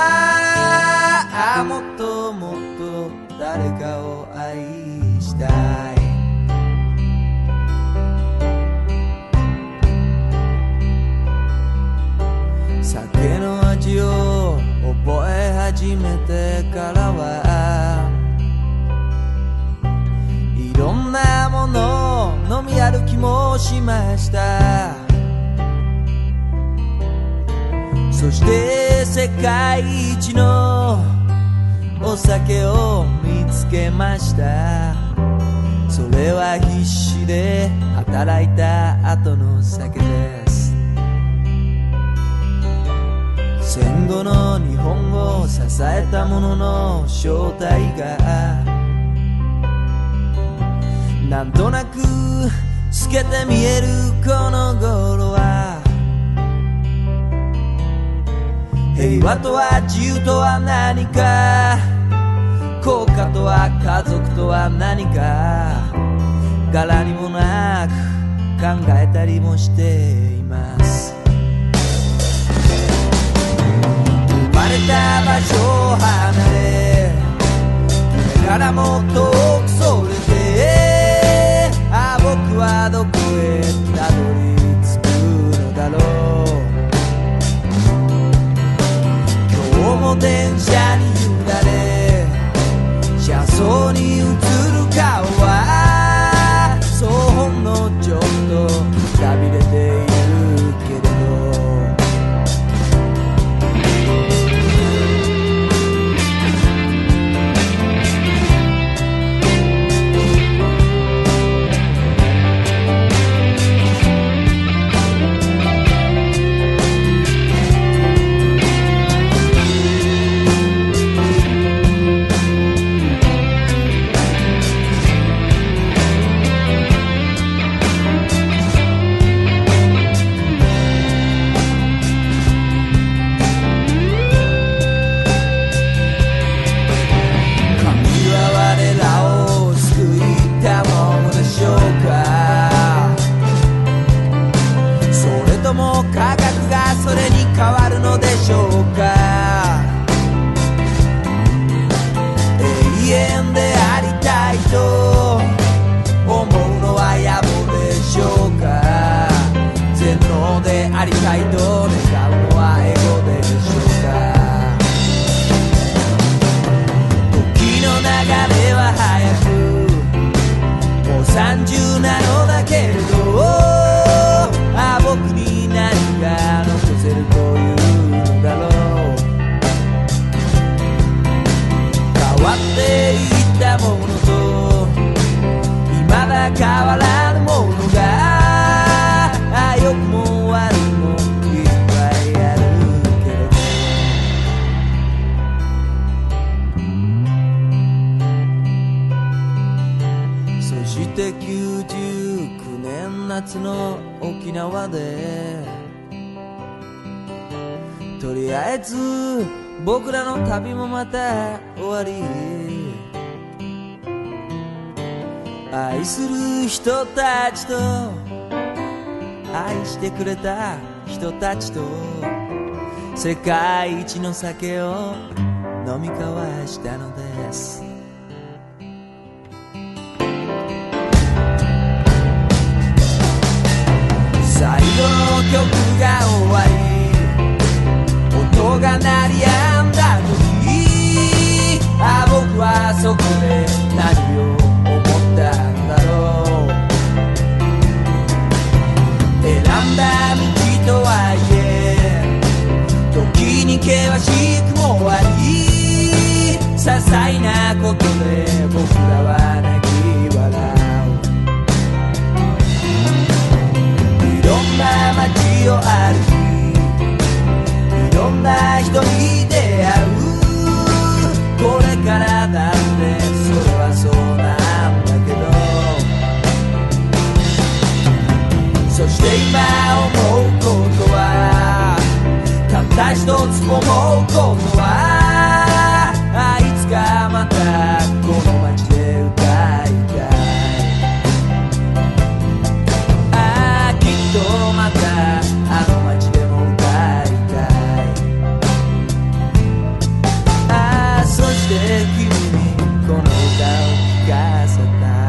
は、もっともっと誰かを愛したい。酒の味を覚え始めてからはいろんなものを飲み歩きもしました。そして世界一のお酒を見つけました。それは必死で働いた後の酒です。戦後の日本を支えた者の正体がなんとなく透けて見えるこの頃は、平和とは自由とは何か、国家とは家族とは何か、柄にもなく考えたりもしています。生まれた場所を離れ、夢からも遠くそれて、僕はどこへたどり着くのだろう。今日も電車に揺られ、車窓に映る顔はそうほんのちょっとくたびれているけれど、ありたいと願うのはエゴでしょうか。時の流れは早くもう30なのだけれど、僕に何が残せるというのだろう。変わっていったものと未だ変わらぬものが、良くも悪くもいっぱいあるけれど、そして99年夏の沖縄で、とりあえず僕らの旅もまた終わり、愛する人たちと愛してくれた人たちと世界一の酒を飲み交わしたのです。最後の曲が終わり、音が鳴り止んだ時、僕はそこで何を思ったんだろう。選んだ道とはいえ時に険しくもあり、些細なことで僕らは泣き笑う。いろんな街を歩き、いろんな人に出会う。これからだってそれはそうなんだけど、そして今思うことはたった一つ思うことはいつかまたこの街で歌いたい。きっとまたあの街でも歌いたい。そして君にこの歌を聴かせたい。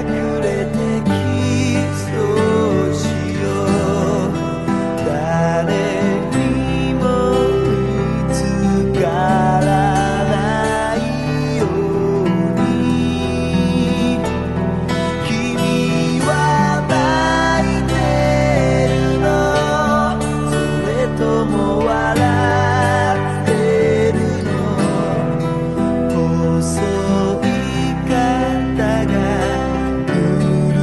れてキスをしよう誰にも見つからないように君は泣いてるのそれとも笑ってるの細い肩がぬる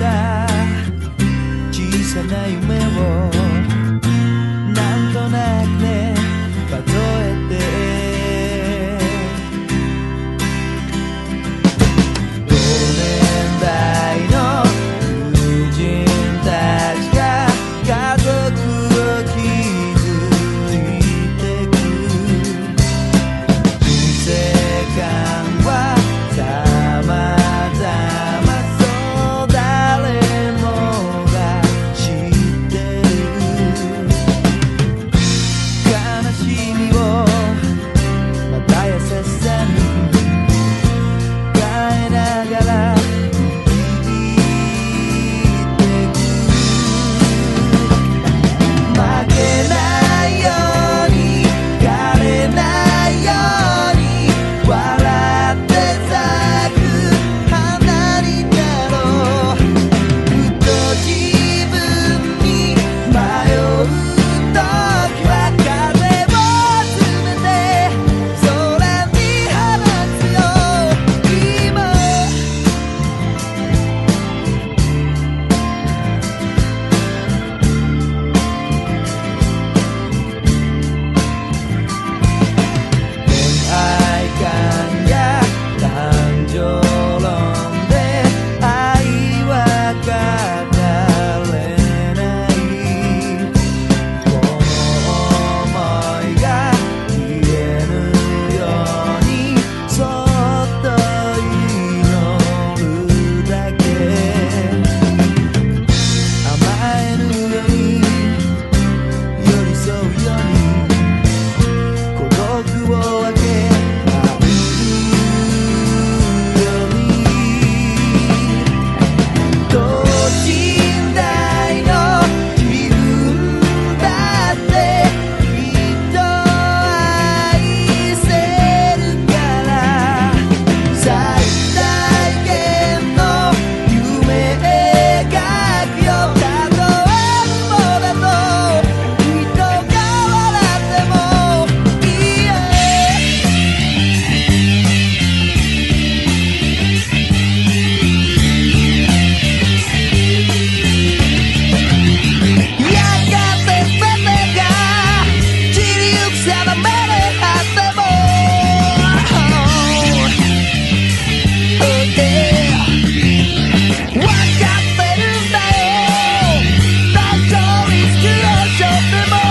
た小さな夢をなんとなくね数えて同年代の友人たちが家族を築いてく人生観は様々そう誰もが知ってる悲しみをまた優しさに変えながら生きてく負けないように枯れないように笑って咲く花になろうふと自分に迷う時は風を集めて空に放つよ今恋愛観や感情論で愛は語れないこの想いが消えぬようにそっと祈るだけ甘えぬように寄り添うように孤独を分け合うように等身大の自分だってきっと愛せるから最大限の夢描くよたとえ無謀だと人が笑ってもいいよやがて全てが散りゆく定めであってもわかってるんだよ大丈夫リスクを背負っても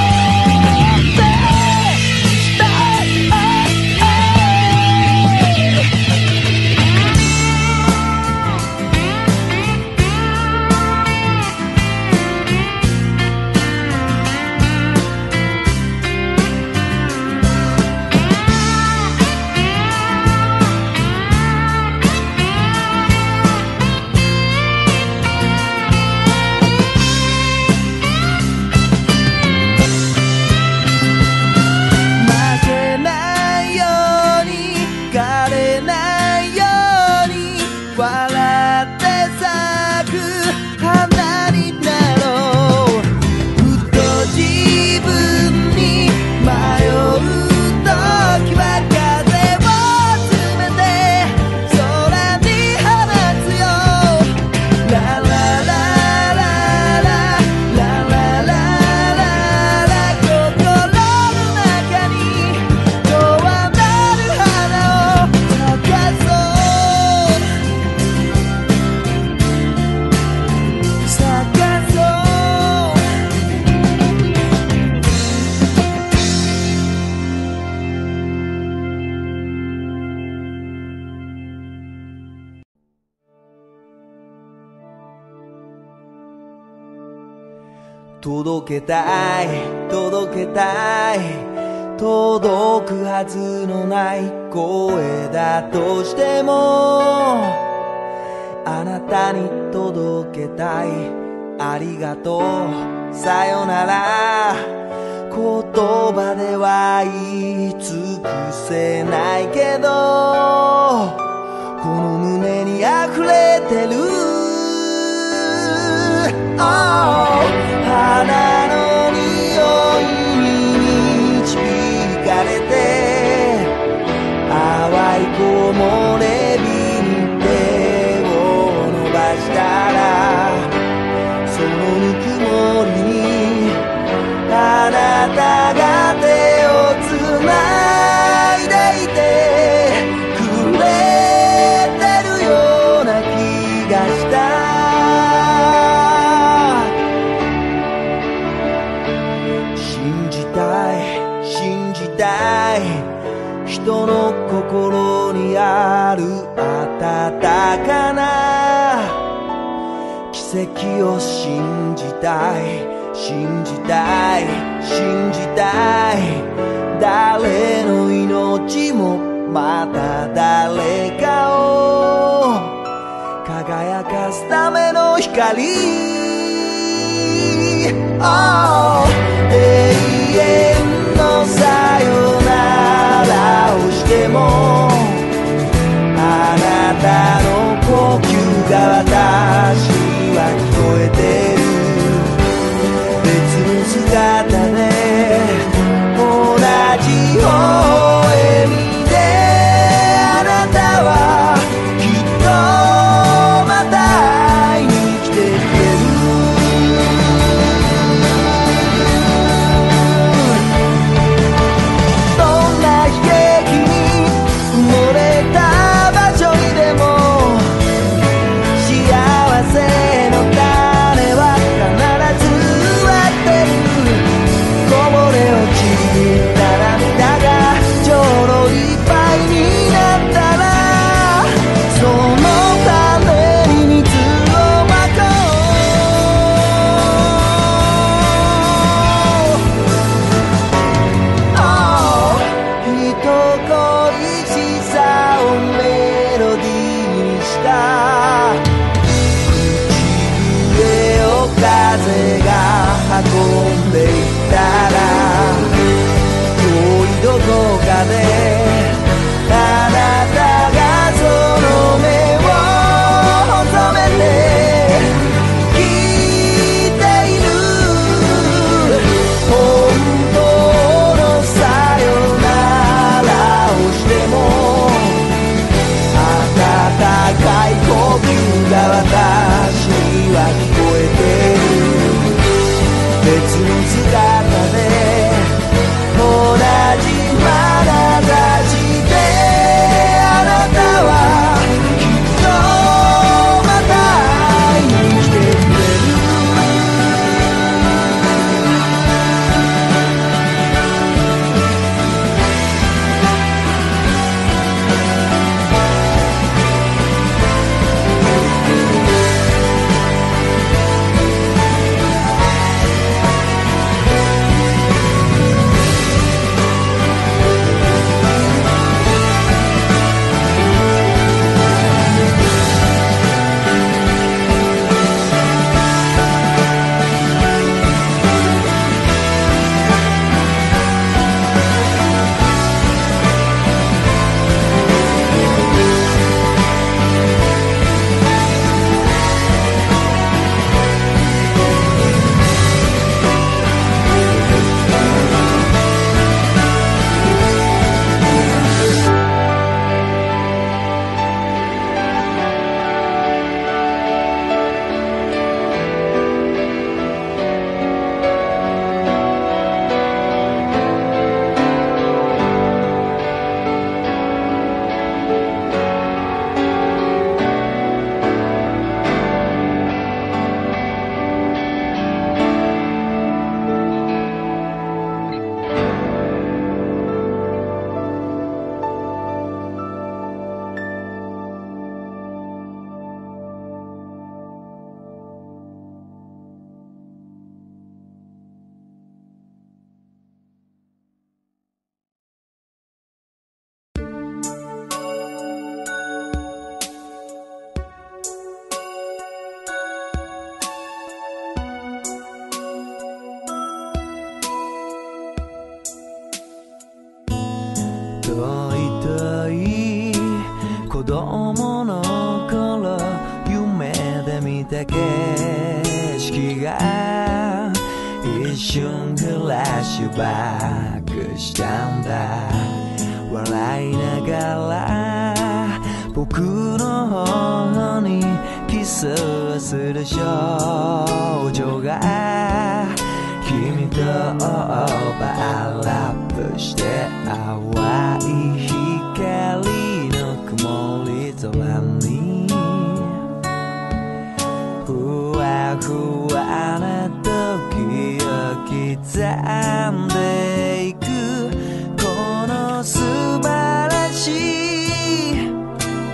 負けないように枯れないように笑って咲く花になろうふと自分に迷う時は風を集めて空に放つよラララララララララ心の中に永遠なる花を咲かそう咲かそう届けたい届けたい届くはずのない声だとしてもあなたに届けたいありがとうさよなら言葉では言い尽くせないけどこの胸に溢れてる花の匂いに導かれて淡い木漏れ日に手を伸ばしたらる暖かな奇跡を信じたい信じたい信じたい誰の命もまた誰かを輝かすための光、oh、永遠のさよならをしてもあなたの呼吸が私には聞こえてる別の姿で同じ微笑みであなたはきっとまた会いに来てくれるどんな悲劇に埋もれた場所にでも幸せの種は必ずこぼれ落ちた涙がちょうどいっぱいになったらその種に水をまこう、oh、人恋しさをメロディーにした口笛を風が運んでいったら遠いどこかであなたがその目を細めて聞いている本当のさよならをしても温かい呼吸が私には聞こえてる別の姿で同じ眼差しであなたはきっとまた会いに来てくれる遠い子供の頃夢で見た景色が一瞬フラッシュバックしたんだ笑いながら僕の方にキスする少女が君とオーバーラップして淡い光の曇り空にふわふわな時を刻んでいくこの素晴らしい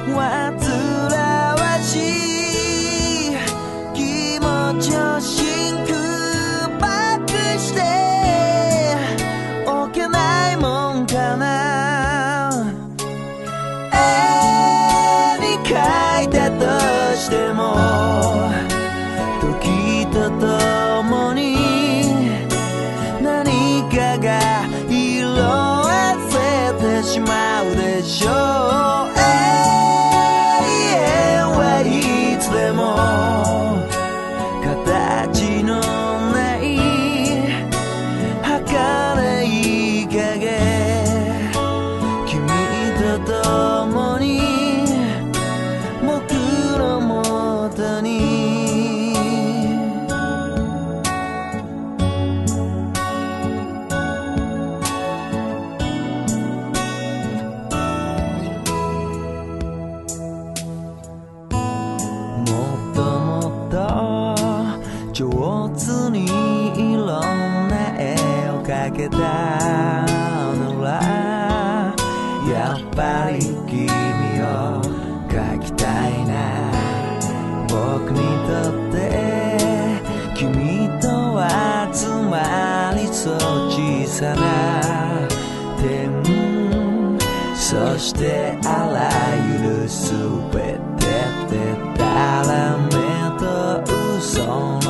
つにいろんな絵を描けたならやっぱり君を描きたいな。僕にとって君とはつまりそう小さな点、そしてあらゆるすべてでたらめと嘘の